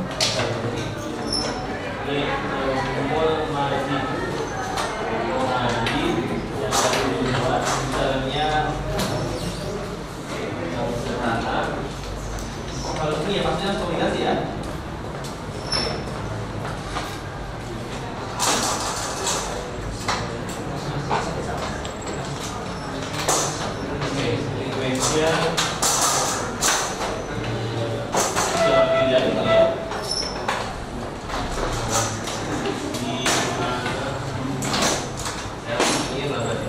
ini umur maji, maji yang tadi dibuat misalnya yang sederhana. Kalau ini ya maksudnya kombinasi ya. Ya, sudah dilihat ya. Di mana saya ingin lah tadi.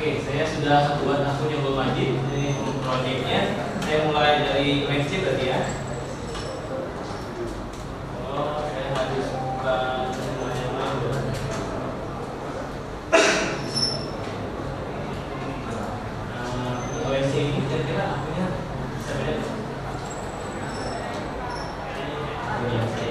Oke, saya sudah buat akun yang belum wajib. Ini projectnya. Saya mulai dari O S C berarti ya. Oh, saya harus buka semuanya dulu. Nah, O S C ini kira-kira akunnya bisa beda. Ini saya.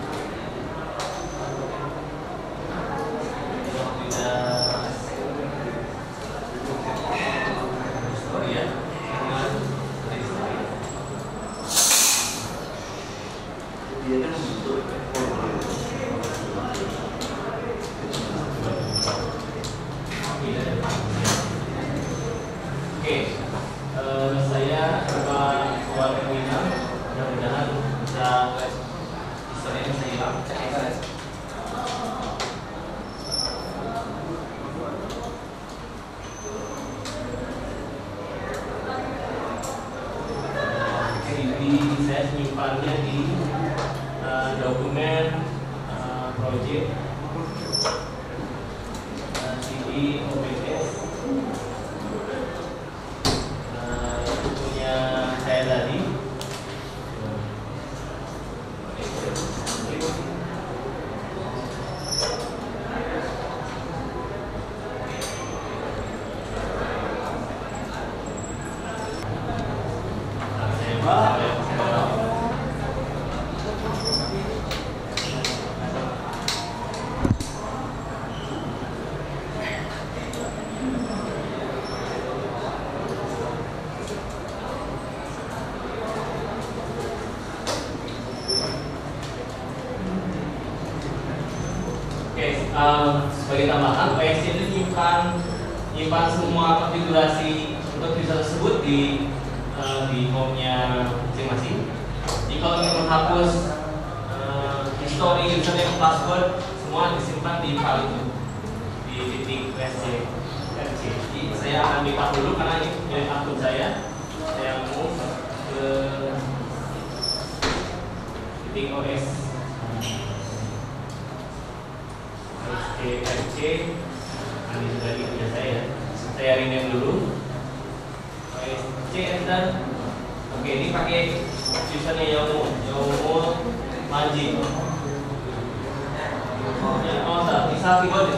Saya menyimpannya di uh, dokumen uh, project uh, C D openSUSE uh, itu punya saya tadi. Um, sebagai tambahan, O S C itu nyimpan nyimpan semua konfigurasi untuk user tersebut di uh, di home-nya masing-masing. Jadi kalau ingin menghapus uh, history user yang password, semua disimpan di file itu di titik O S C. Jadi saya akan backup dulu karena ini dari akun saya. Saya move ke titik O S C F C, ini sudah di punya saya. Saya rename dulu. O S C enter. Oke, ini pakai usernya Yomo, Yomo Majid. Oh, tak bisa keyboard.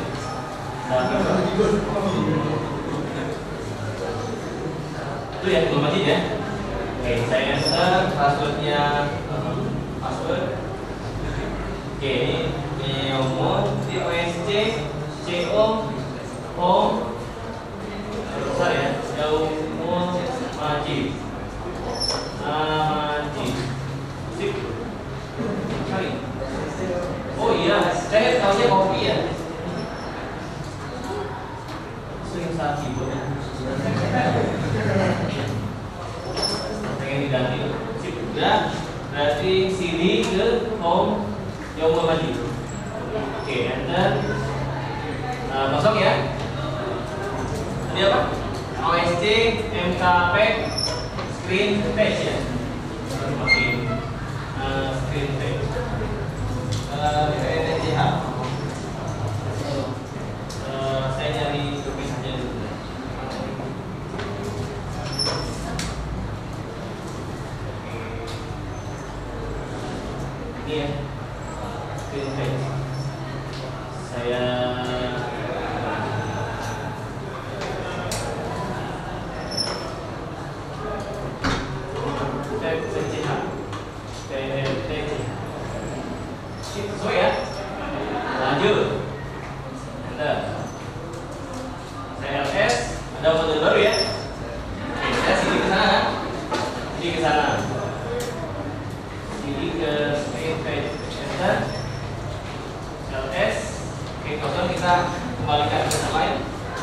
Itu ya, Yomo Majid ya. Oke, saya enter passwordnya password. Oke, ini Yomo di O S C C O home besar ya, Yomo Majid Majid sip cari. Oh iya, saya tahunya kopi ya. Sering saat keyboard pengen diganti. Sip, udah. Berarti sini ke home Yomo Majid. Oke, enter. Uh, kosong ya. Ini apa? O S C M K P screen page ya. Oke. Uh, screen page. Uh, P T H. Uh, saya nyari tulisannya dulu. Ini ya. Screen page. Saya sesuai ya. Lanjut. Enter. Saya L S. Ada model baru ya. Oke, saya sini ke sana. Sini ke sana. Sini ke screen page. Enter. L S. Oke, kosong kita kembalikan ke lain.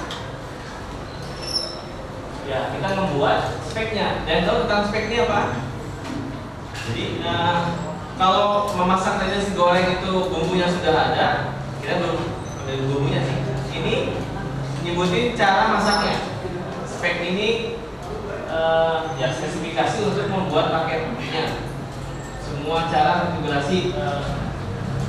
Ya, kita membuat speknya. Dan tahu tentang speknya apa? Jadi, uh, kalau memasak nasi goreng itu bumbunya sudah ada, kita belum ada bumbunya sih. Ini nyebutin cara masaknya. Spek ini uh, ya spesifikasi untuk membuat paketnya. Semua cara konfigurasi uh,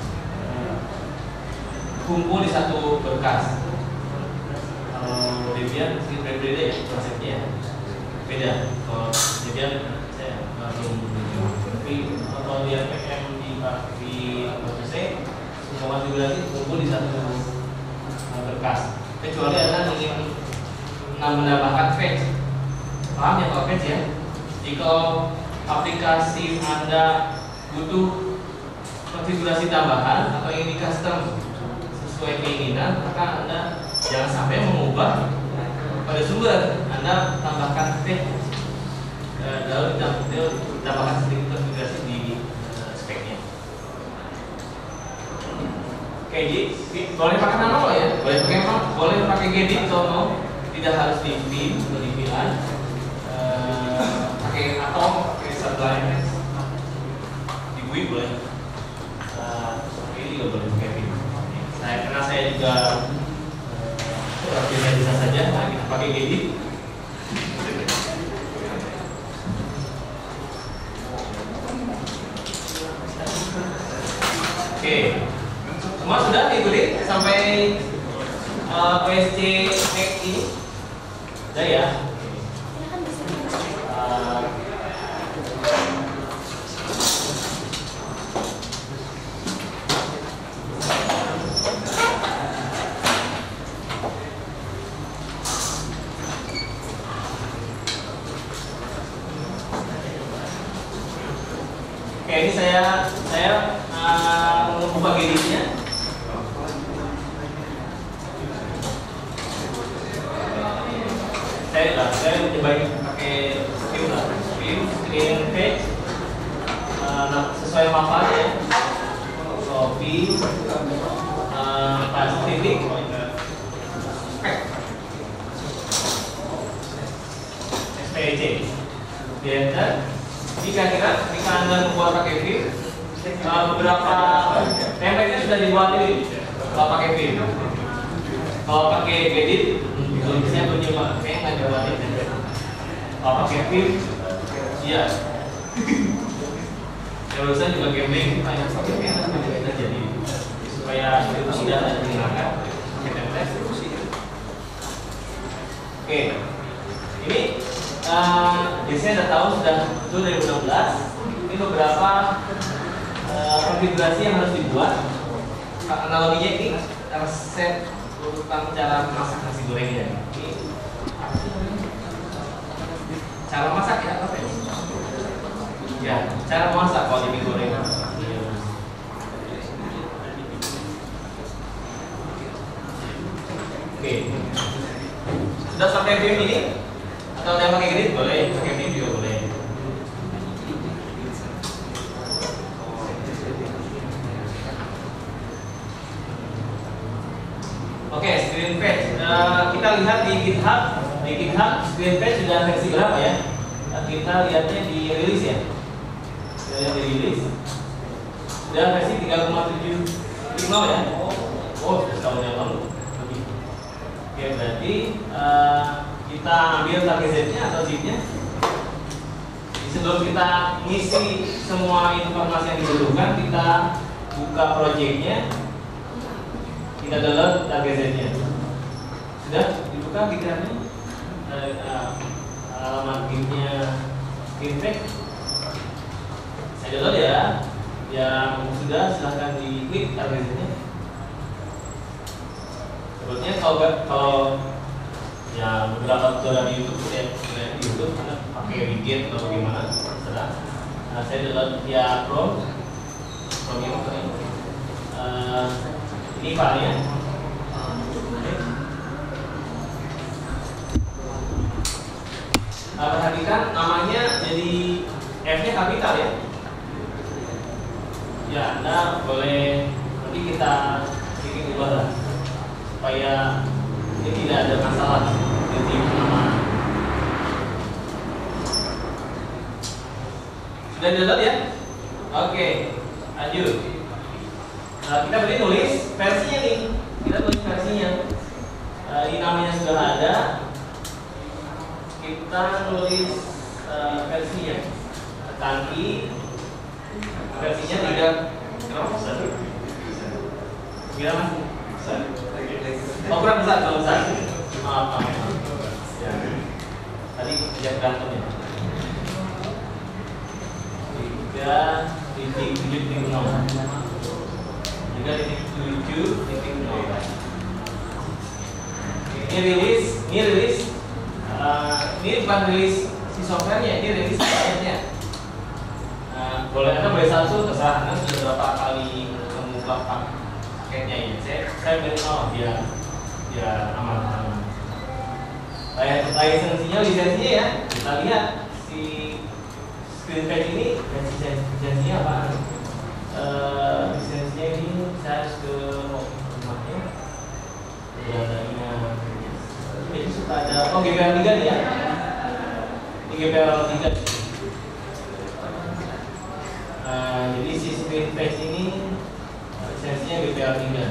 kumpul di satu berkas. Kalau D B kemudian sedikit berbeda ya konsepnya, beda. Kalau kemudian saya belum, tapi kalau dia P M di di openSUSE, semua konfigurasi kumpul di satu berkas. Kecuali Anda ingin menambahkan fetch, paham ya kalau fetch ya? Jika aplikasi Anda butuh konfigurasi tambahan atau ingin di custom sesuai keinginan, maka Anda jangan sampai mengubah pada sumber. Anda tambahkan fetch, lalu ditambahkan sedikit konfigurasi di speknya. Oke, jadi boleh pakai manual ya, boleh pakai boleh pakai gedit kalau mau, tidak harus di vim atau di vilan, pakai atom, pakai sublime, di bui boleh, ini juga boleh pakai vim. Nah, karena saya juga bisa-bisa saja, nah kita pakai gedit. Oke, semua sudah diikuti sampai uh, O S C ini? Sudah ya? Uh, Oke, ini saya saya uh, membuka geditnya. Saya lah, saya mencoba pakai view lah, view screen page, uh, sesuai mapanya ya. Copy, uh, pas titik, S P C, di enter. Jika kira, jika Anda membuat pakai view, uh, beberapa template-nya sudah dibuat ini kalau pakai view. Kalau pakai gedit, kalau saya mencoba, saya nggak coba ini. Kalau pakai view, iya. Saya barusan juga gambling, banyak pakai view, kita jadi supaya itu sudah digunakan pakai template. Oke, ini. Uh, biasanya Anda tahu sudah itu dua ribu enam belas. Ini beberapa uh, konfigurasi yang harus dibuat. Analoginya ini resep urutan cara masak nasi gorengnya. Ini cara masak ya apa ya? Ya, cara masak kalau di goreng. Oke, sudah sampai view ini. Atau yang pakai grid boleh, pakai video boleh. Oke, screen page. Uh, kita lihat di GitHub, di GitHub screen page sudah versi berapa ya? Uh, kita lihatnya di release ya. Kita lihat di release. Sudah versi tiga koma tujuh lima ya. Oh, tahun yang lalu. Oke, berarti. Uh, kita ambil target Z-nya atau zip-nya. Sebelum kita ngisi semua informasi yang dibutuhkan, kita buka project-nya, kita download target Z-nya. Sudah dibuka GitHub-nya, alamat git-nya git-pack. Saya download ya. Yang sudah silahkan diklik target Z-nya. Sebetulnya kalau kalau ya beberapa tutorial di YouTube ya, di YouTube Anda pakai widget atau bagaimana terserah. Nah, saya download via Chrome, Chrome ini, uh, ini filenya. Uh, perhatikan namanya jadi F-nya kapital ya. Ya, Anda boleh nanti kita sedikit ubah lah supaya ini tidak ada masalah di nama. Sudah download ya? Oke, lanjut. Nah, kita beri tulis versinya nih. Kita tulis versinya. Uh, ini namanya sudah ada. Kita tulis uh, versinya. Tekan I. Versinya tidak. Kenapa besar? Gimana? Besar. Oh, kurang besar kalau besar. Maaf, maaf. tadi kerja berantem ya. tiga titik tujuh titik nol tiga titik tujuh titik nol. Ini rilis, ini rilis uh, ini bukan rilis si softwarenya, ini rilis paketnya. Uh, boleh Anda boleh satu terserah Anda sudah berapa kali membuka paketnya ini. Saya saya beri nol biar biar aman-aman. Lisensinya lisensinya ya kita lihat si screen page ini lisensinya apa? Uh, lisensinya ini saya harus ke rumahnya. Biasanya ini suka ada oh G P L tiga nih ya. Ini G P L tiga. Uh, jadi si screen page ini lisensinya G P L tiga.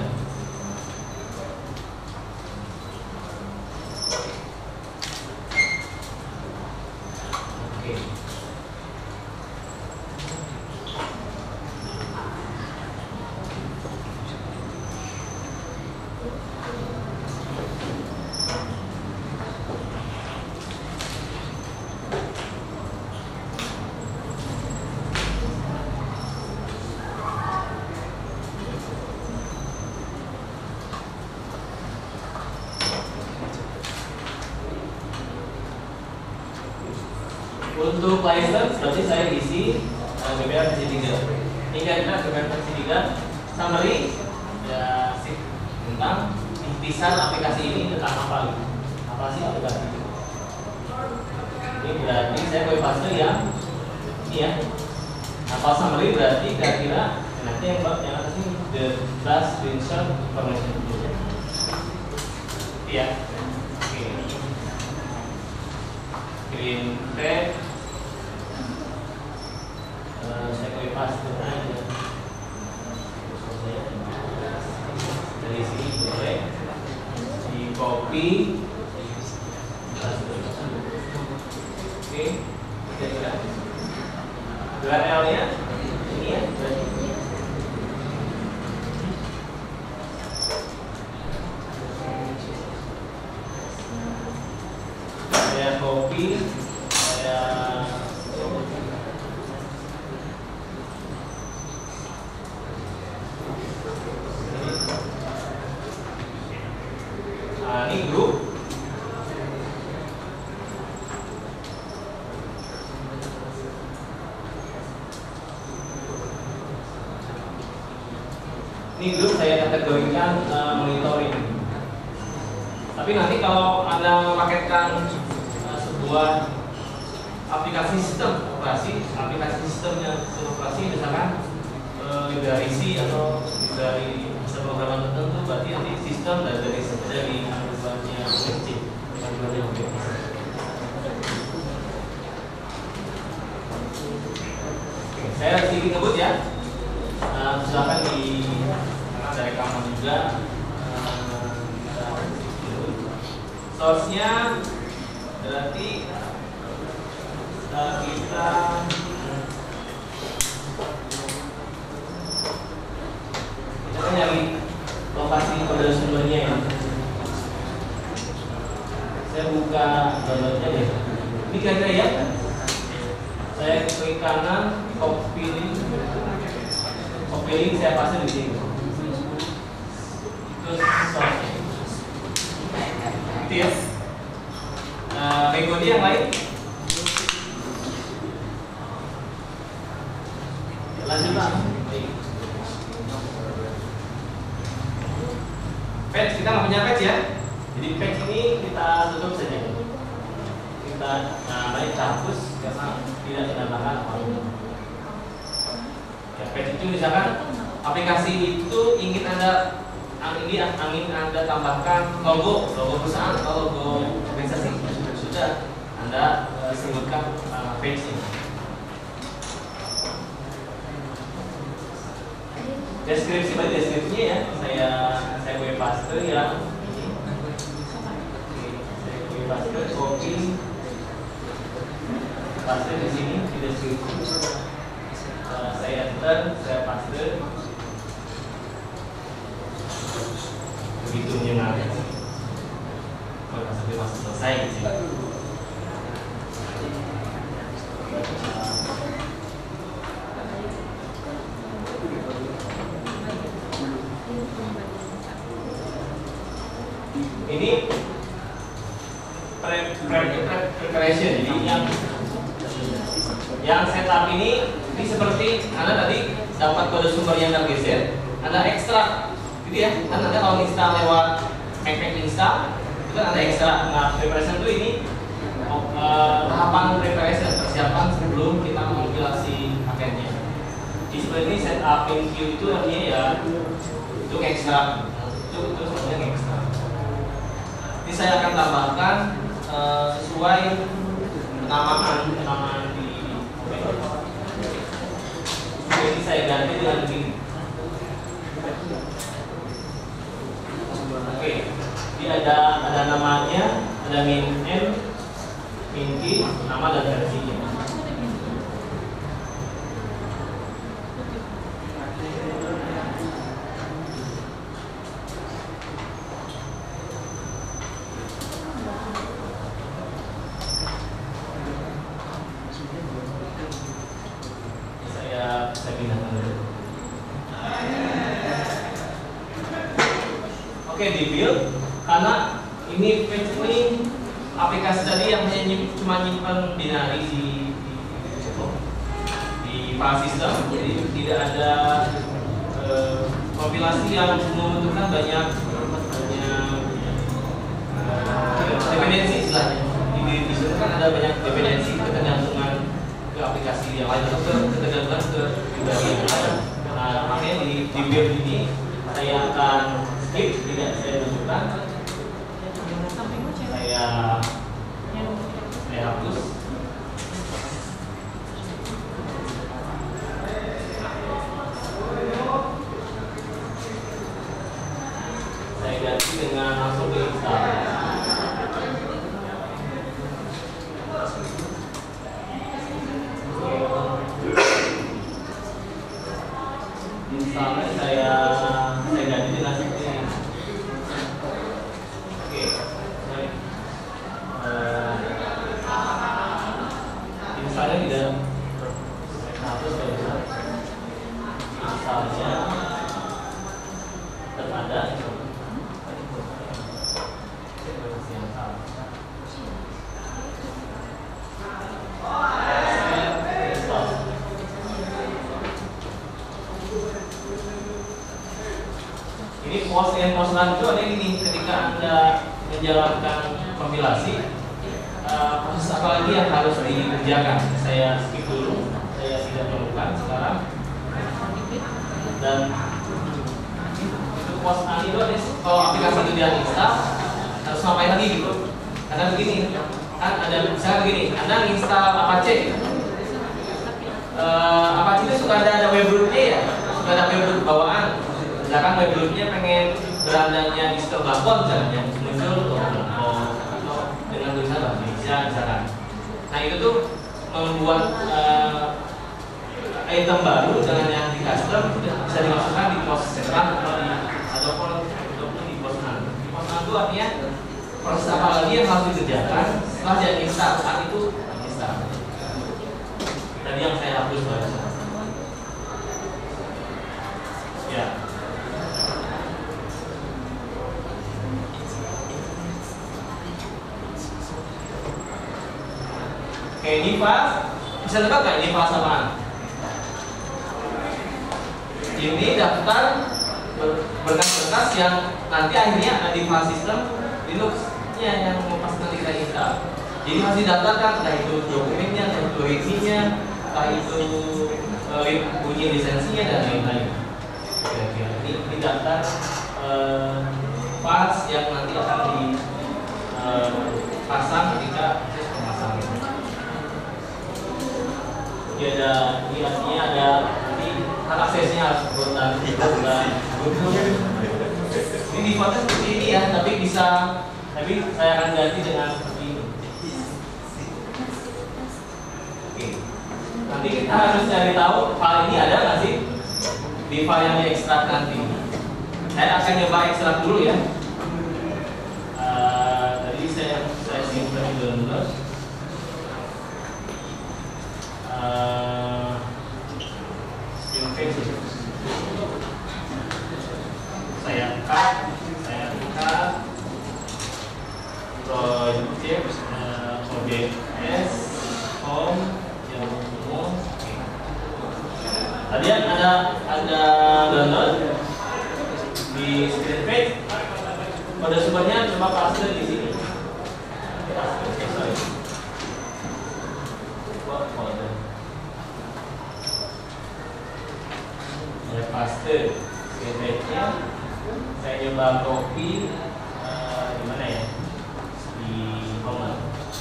Untuk license berarti saya isi uh, G P L versi tiga. Ini kira-kira G P L versi tiga summary ya sih tentang intisan aplikasi ini tentang apa gitu. Apa sih aplikasi ini? Ini berarti saya boleh paste yang ini ya. Apa summary berarti kira-kira nanti yang yang atas ini the class screenshot information. Iya. Oke. Green tag. Uh, saya boleh paste aja dari sini boleh di copy paste. Oke, kira-kira U R L-nya ini ya. Saya copy, saya nah, ini grup. Ini grup saya kategorikan uh, monitoring. Tapi nanti kalau Anda memaketkan uh, sebuah aplikasi sistem operasi, aplikasi sistemnya sistem operasi misalkan uh, dari C atau dari pemrograman tertentu, berarti nanti sistem dan dari dari anggapannya O S C, anggapannya O S C. Oke, saya sedikit ngebut ya. Uh, silakan di karena dari rekaman juga. Uh, Source-nya berarti uh, kita kita kan nyari lokasi kode sumbernya ya. Saya buka downloadnya deh. Ini kira-kira ya. Saya klik kanan, copy link, copy link saya paste di sini. Itu source-nya. Itu ya. Nah, berikutnya yang lain. Lanjut Pak. Patch kita nggak punya patch ya. Jadi patch ini kita tutup saja. Kita nah, baik hapus karena tidak menambahkan apa-apa. Ya, patch itu misalkan aplikasi itu ingin Anda ini ingin Anda tambahkan logo, logo perusahaan atau logo organisasi sudah Anda uh, sebutkan uh, page ini. Deskripsi bagi deskripsinya ya, saya saya boleh paste ya. Oke, saya boleh paste, copy, paste di sini di deskripsi. Uh, saya enter, saya paste. Begitu menyenangkan. Kalau sampai masuk selesai gitu. Ini preparation, jadi yang yang setup ini ini seperti Anda tadi dapat kode sumber yang tergeser, Anda ekstrak, gitu ya. Kan Anda kalau install lewat Mac install, itu kan Anda ekstrak. Nah, preparation itu ini uh, tahapan preparation, persiapan sebelum kita mengompilasi paketnya. Di seperti ini setup in queue itu artinya ya itu ekstrak, itu itu sebenarnya ekstrak. Ini saya akan tambahkan uh, sesuai penamaan penamaan di jadi saya ganti dengan begini. Oke, ini ada ada namanya, ada min n, min key, nama dan versinya. Oke, di build karena ini page ini aplikasi tadi yang hanya nyim, cuma nyimpan binary di di, di file system, jadi tidak ada eh, kompilasi yang membutuhkan banyak banyak eh, dependensi istilahnya. Di di situ kan ada banyak dependensi ketergantungan ke aplikasi yang lain atau ketergantungan ke pribadi yang lain. Nah, makanya di, di build ini saya akan skip, tidak saya tunjukkan. Saya saya hapus. Saya ganti dengan langsung di install. Installnya saya saya ganti dengan seperti ini. Oke, baik. Uh, installnya tidak hapus kalau bisa. Installnya tetap ada. Yang salah. Ini post and post run itu ada ini ketika Anda menjalankan kompilasi, uh, proses apa lagi yang harus dikerjakan? Saya skip dulu, saya tidak menemukan sekarang. Dan itu post run itu kalau aplikasi itu dia install harus ngapain lagi gitu? Karena begini, kan ada misalnya begini, Anda install Apache, uh, Apache itu suka ada ada web rootnya ya, suka ada web root bawaan. Misalkan web rootnya pengen berandanya di store Babon misalnya, muncul atau dengan tulisan bahasa Indonesia misalkan. Nah itu tuh membuat uh, item baru dengan yang di custom bisa dimasukkan di post sekarang atau di ataupun ataupun di post run. Di post run itu artinya proses apa lagi yang harus dikerjakan setelah dia install, saat itu install. Tadi yang saya hapus barusan. Ya. Oke, ini file bisa tebak nggak ini file apaan? Ini daftar berkas-berkas yang nanti akhirnya ada di file system Linux-nya yang mau pas nanti kita install. Jadi masih daftarkan entah itu dokumennya, entah itu readme-nya, entah itu uh, bunyi lisensinya dan lain-lain. Kira-kira ini, ini daftar uh, files yang nanti akan dipasang uh, ketika proses pemasangan. Ini ada, ini artinya ada nanti hak aksesnya harus buatan buatan. Ini defaultnya seperti ini ya, tapi bisa, tapi saya akan ganti dengan seperti ini. Oke, nanti kita harus cari tahu file ini ada nggak sih di file yang diekstrak nanti. Saya akan coba ekstrak dulu ya. Uh, tadi saya saya simpan di download. project uh, O B S home yang umum. Tadi ada ada download di screen page. Pada sumbernya coba paste di sini. Paste, sorry. Buat folder. Saya paste screen page-nya. Saya coba copy uh, di mana ya? Di home.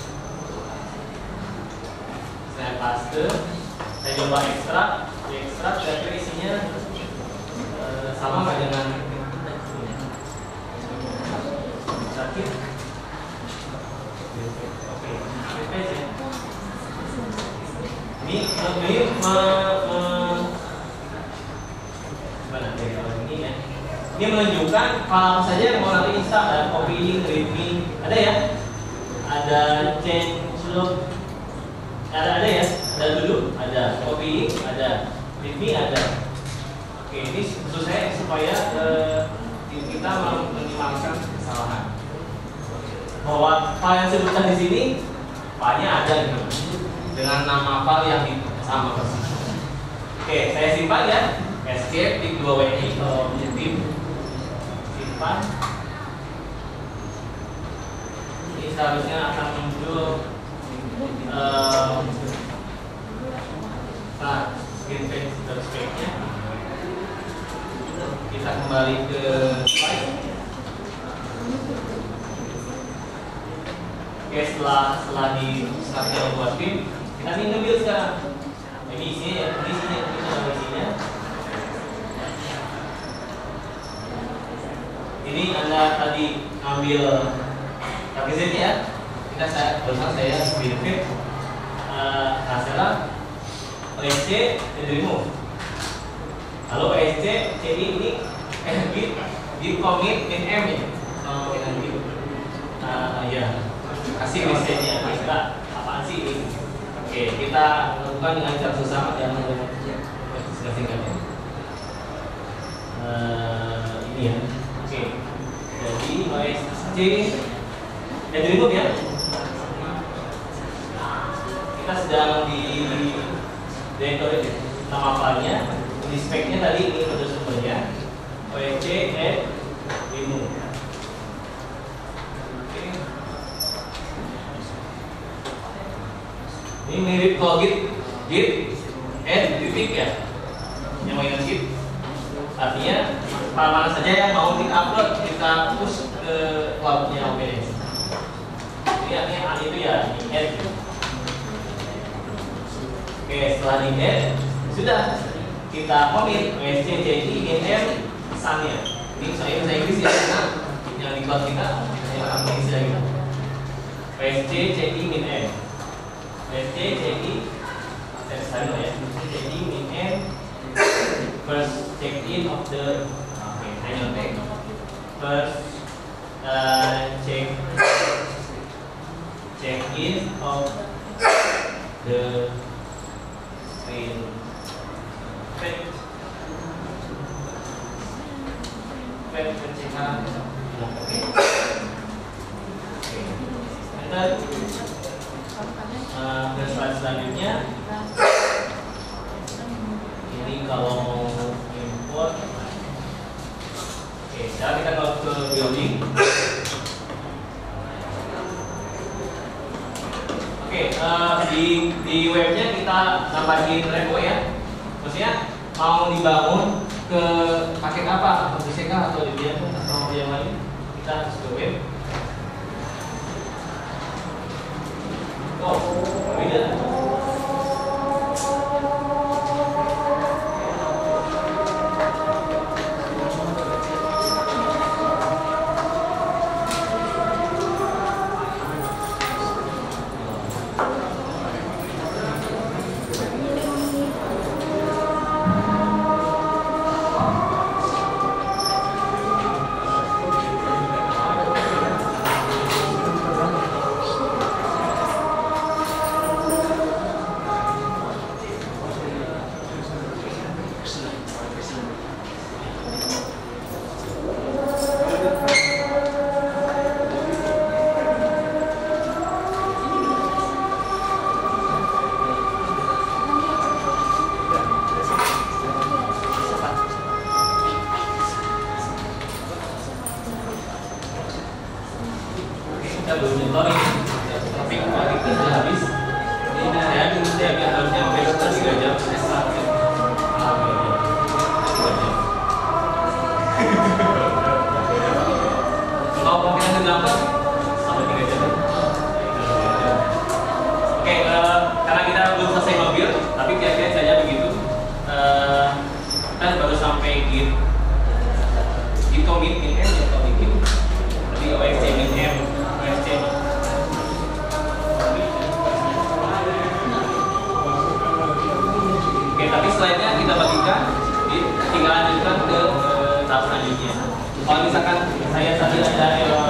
Saya paste. Saya coba ekstrak. Di ekstrak dan isinya uh, sama nggak dengan sakit? Oke, oke ya. Ini ini me, me, mana ini ya? Ini menunjukkan kalau saja yang mau nanti install ada copying, readme, ada ya? Ada change look, ada ada ya? Ada dulu, ada copying, ada readme, ada. Oke, ini khusus saya supaya eh, kita meminimalkan kesalahan. Bahwa file yang disebutkan di sini filenya ada gitu dengan nama file yang sama persis. Oke, saya simpan ya. Escape tik dua W I kalau objektif simpan. Ini seharusnya akan muncul uh, nah, screen page spek-nya. Kita kembali ke slide. Oke, setelah setelah di startnya buat tim, kita ingin build sekarang. Ini isinya ya, ini isinya, ini adalah isinya. Ini Anda tadi ambil targetnya ya. Kita saya berusaha saya benefit uh, hasilnya O S C dan remove. Lalu O S C C I ini eh git git commit min m ya. Oh, kita gitu. Uh, ya. Kasih message-nya, kira apaan sih ini? Oke, kita lakukan dengan cara bersama dan singkat-singkatnya. Uh, ini ya. Oke, jadi O S C dan remove ya. Kita sedang di directory nama filenya, di speknya tadi ini pada sumbernya O S C and remove. Ini mirip kalau git git add titik ya, yang mau ingat git artinya mana saja yang mau kita upload kita push ke cloudnya O B S. Jadi artinya itu ya di add. Oke, setelah di add sudah kita commit O S C C I min m sunnya. Ini saya bahasa Inggris ya karena yang di cloud kita yang akan mengisi kita. O S C C I min m. O S C C I saya selalu ya C I min m first check in of the okay, annual tag first uh, check check in of the screen page page pencekalan oke dan Uh, ke slide selanjutnya. Ini kalau mau import, oke, sekarang kita mau ke building. Oke, uh, di di webnya kita tambahin repo ya. Maksudnya mau dibangun ke paket apa? Atau B C K atau Debian atau yang lain? Kita harus ke web. Oh, beda. kita belum nyetor ini, tapi kalau itu sudah habis. Ini saya dulu saya biar harusnya sampai tiga jam. Kalau mungkin ada delapan sampai tiga jam. Oke, uh, karena kita belum selesai mobil, tapi kira-kira saja begitu. Uh, kita baru sampai git git commit min m ya commit git. Tadi oxc min m, oxc. Oke, tapi slide-nya kita bagikan, tinggal lanjutkan ke uh, tahap selanjutnya. Kalau misalkan saya tadi ada error,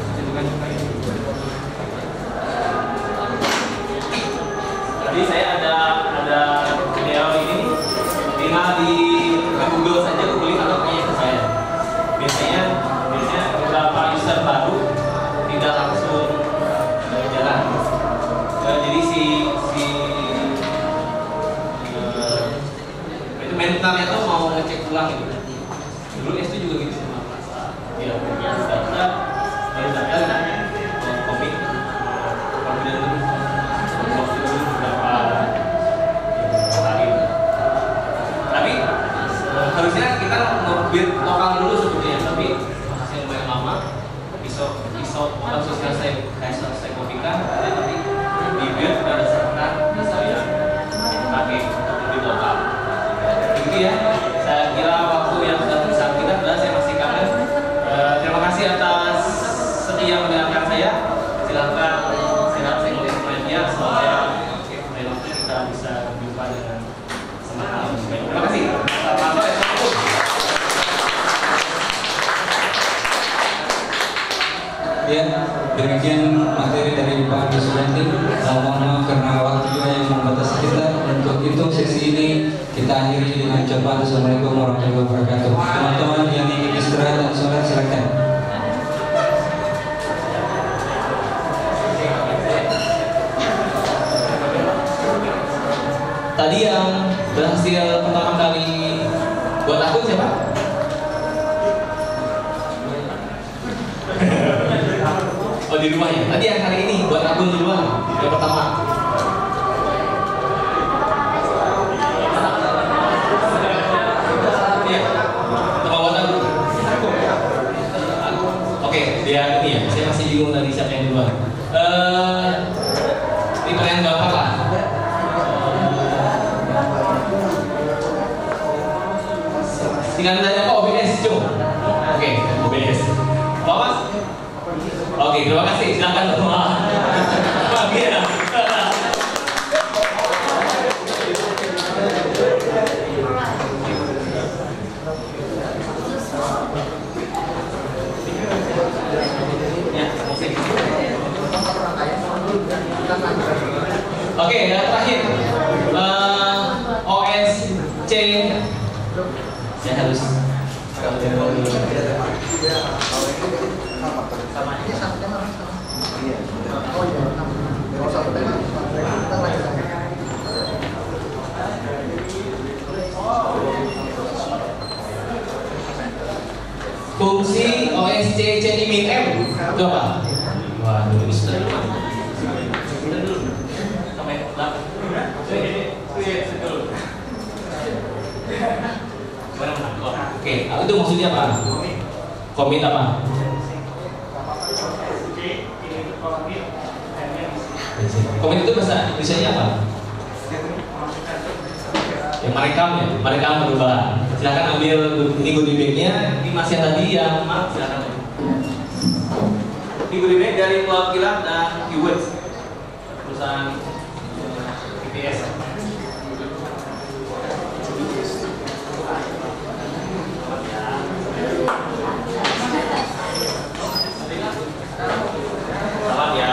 tadi saya ada ada error ini, tinggal di Google saja, googling atau tanya ke saya. Biasanya biasanya beberapa user baru tidak langsung uh, jalan. Uh, jadi si si uh, itu mentalnya tuh mau ngecek ulang gitu. Dulu S itu juga gitu. Ya, kita baru dapat komik kemudian waktu itu beberapa hari. Tapi harusnya kita nge-build lokal dulu sebetulnya, tapi masih lumayan lama. Bisa bisa openSUSE saya saya saya kopikan, tapi di build berdasarkan saya pakai di lokal. Begitu ya. Saya kira waktu yang sudah tersisa kita adalah saya masih kangen. Terima kasih atas setia mendengarkan saya. Silakan silakan saya ngeliat slide-nya supaya lain waktu kita bisa berjumpa dengan semangat. Terima kasih. Selamat sore. Ya, demikian materi dari Pak Sugandi. Mohon maaf karena waktu juga yang membatasi kita. Untuk itu sesi ini kita akhiri dengan ucapan Assalamualaikum warahmatullahi wabarakatuh. Teman-teman yang ingin istirahat dan sholat silakan. Tadi yang berhasil pertama kali buat akun siapa? Oh, di rumah ya. Tadi yang hari ini buat akun duluan yang pertama. Iya. Coba buat akun. Oke, dia ini ya. Saya masih bingung tadi siapa yang duluan. Eh, ini pertanyaan gampang lah. Tinggal tanya apa O B S, cung. Oke, O B S. Apa mas? Oke, terima kasih. Silakan semua. Bagian. Oke, yang terakhir uh, O S C. Saya harus kalau telepon dulu. Sama ini satu tema sama. Iya. Oh iya. Kalau satu tema kita lanjut. Fungsi O S C C min M itu apa? Waduh, ini sudah dulu. Sudah dulu. Sampai belakang. Oke, itu maksudnya apa? Komit apa? Komit itu bahasa Indonesia apa? Yang merekam ya, merekam perubahan. Silakan ambil ini goodie bag-nya. Ini masih tadi yang maaf, silakan. Ini goodie bag dari Cloud Kilat dan Keywords, perusahaan P P S. Selamat ya.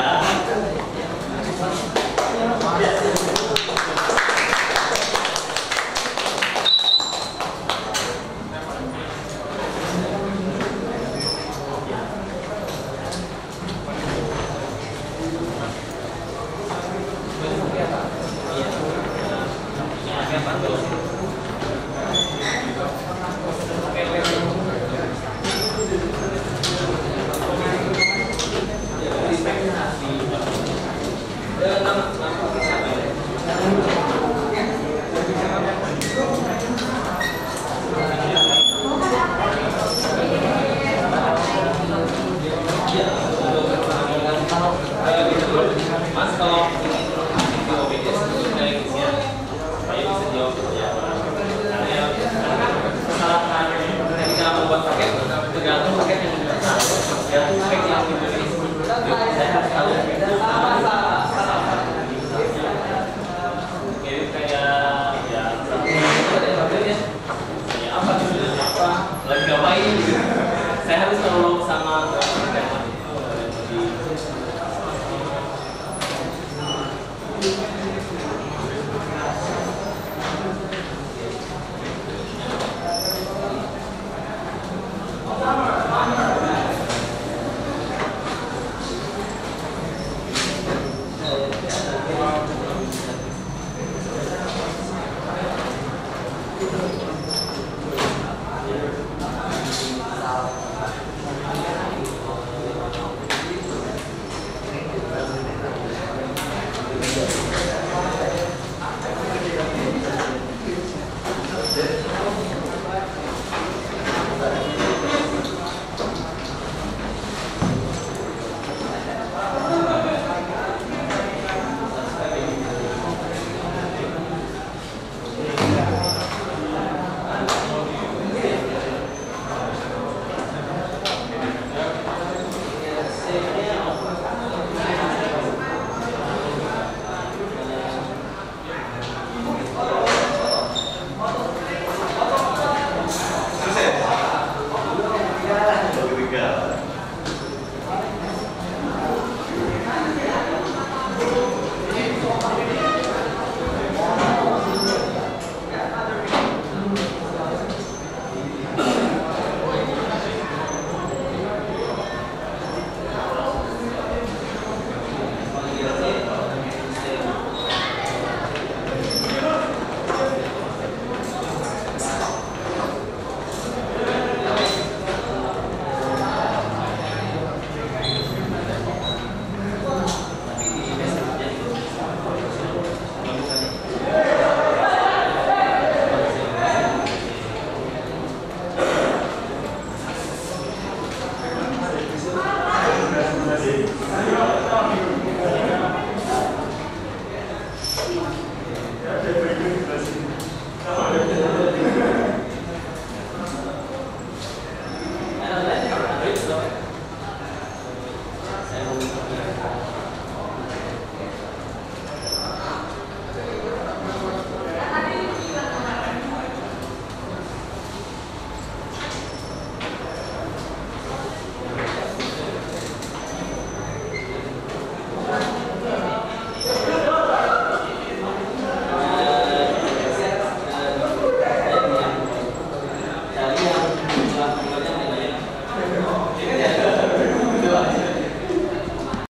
Oke.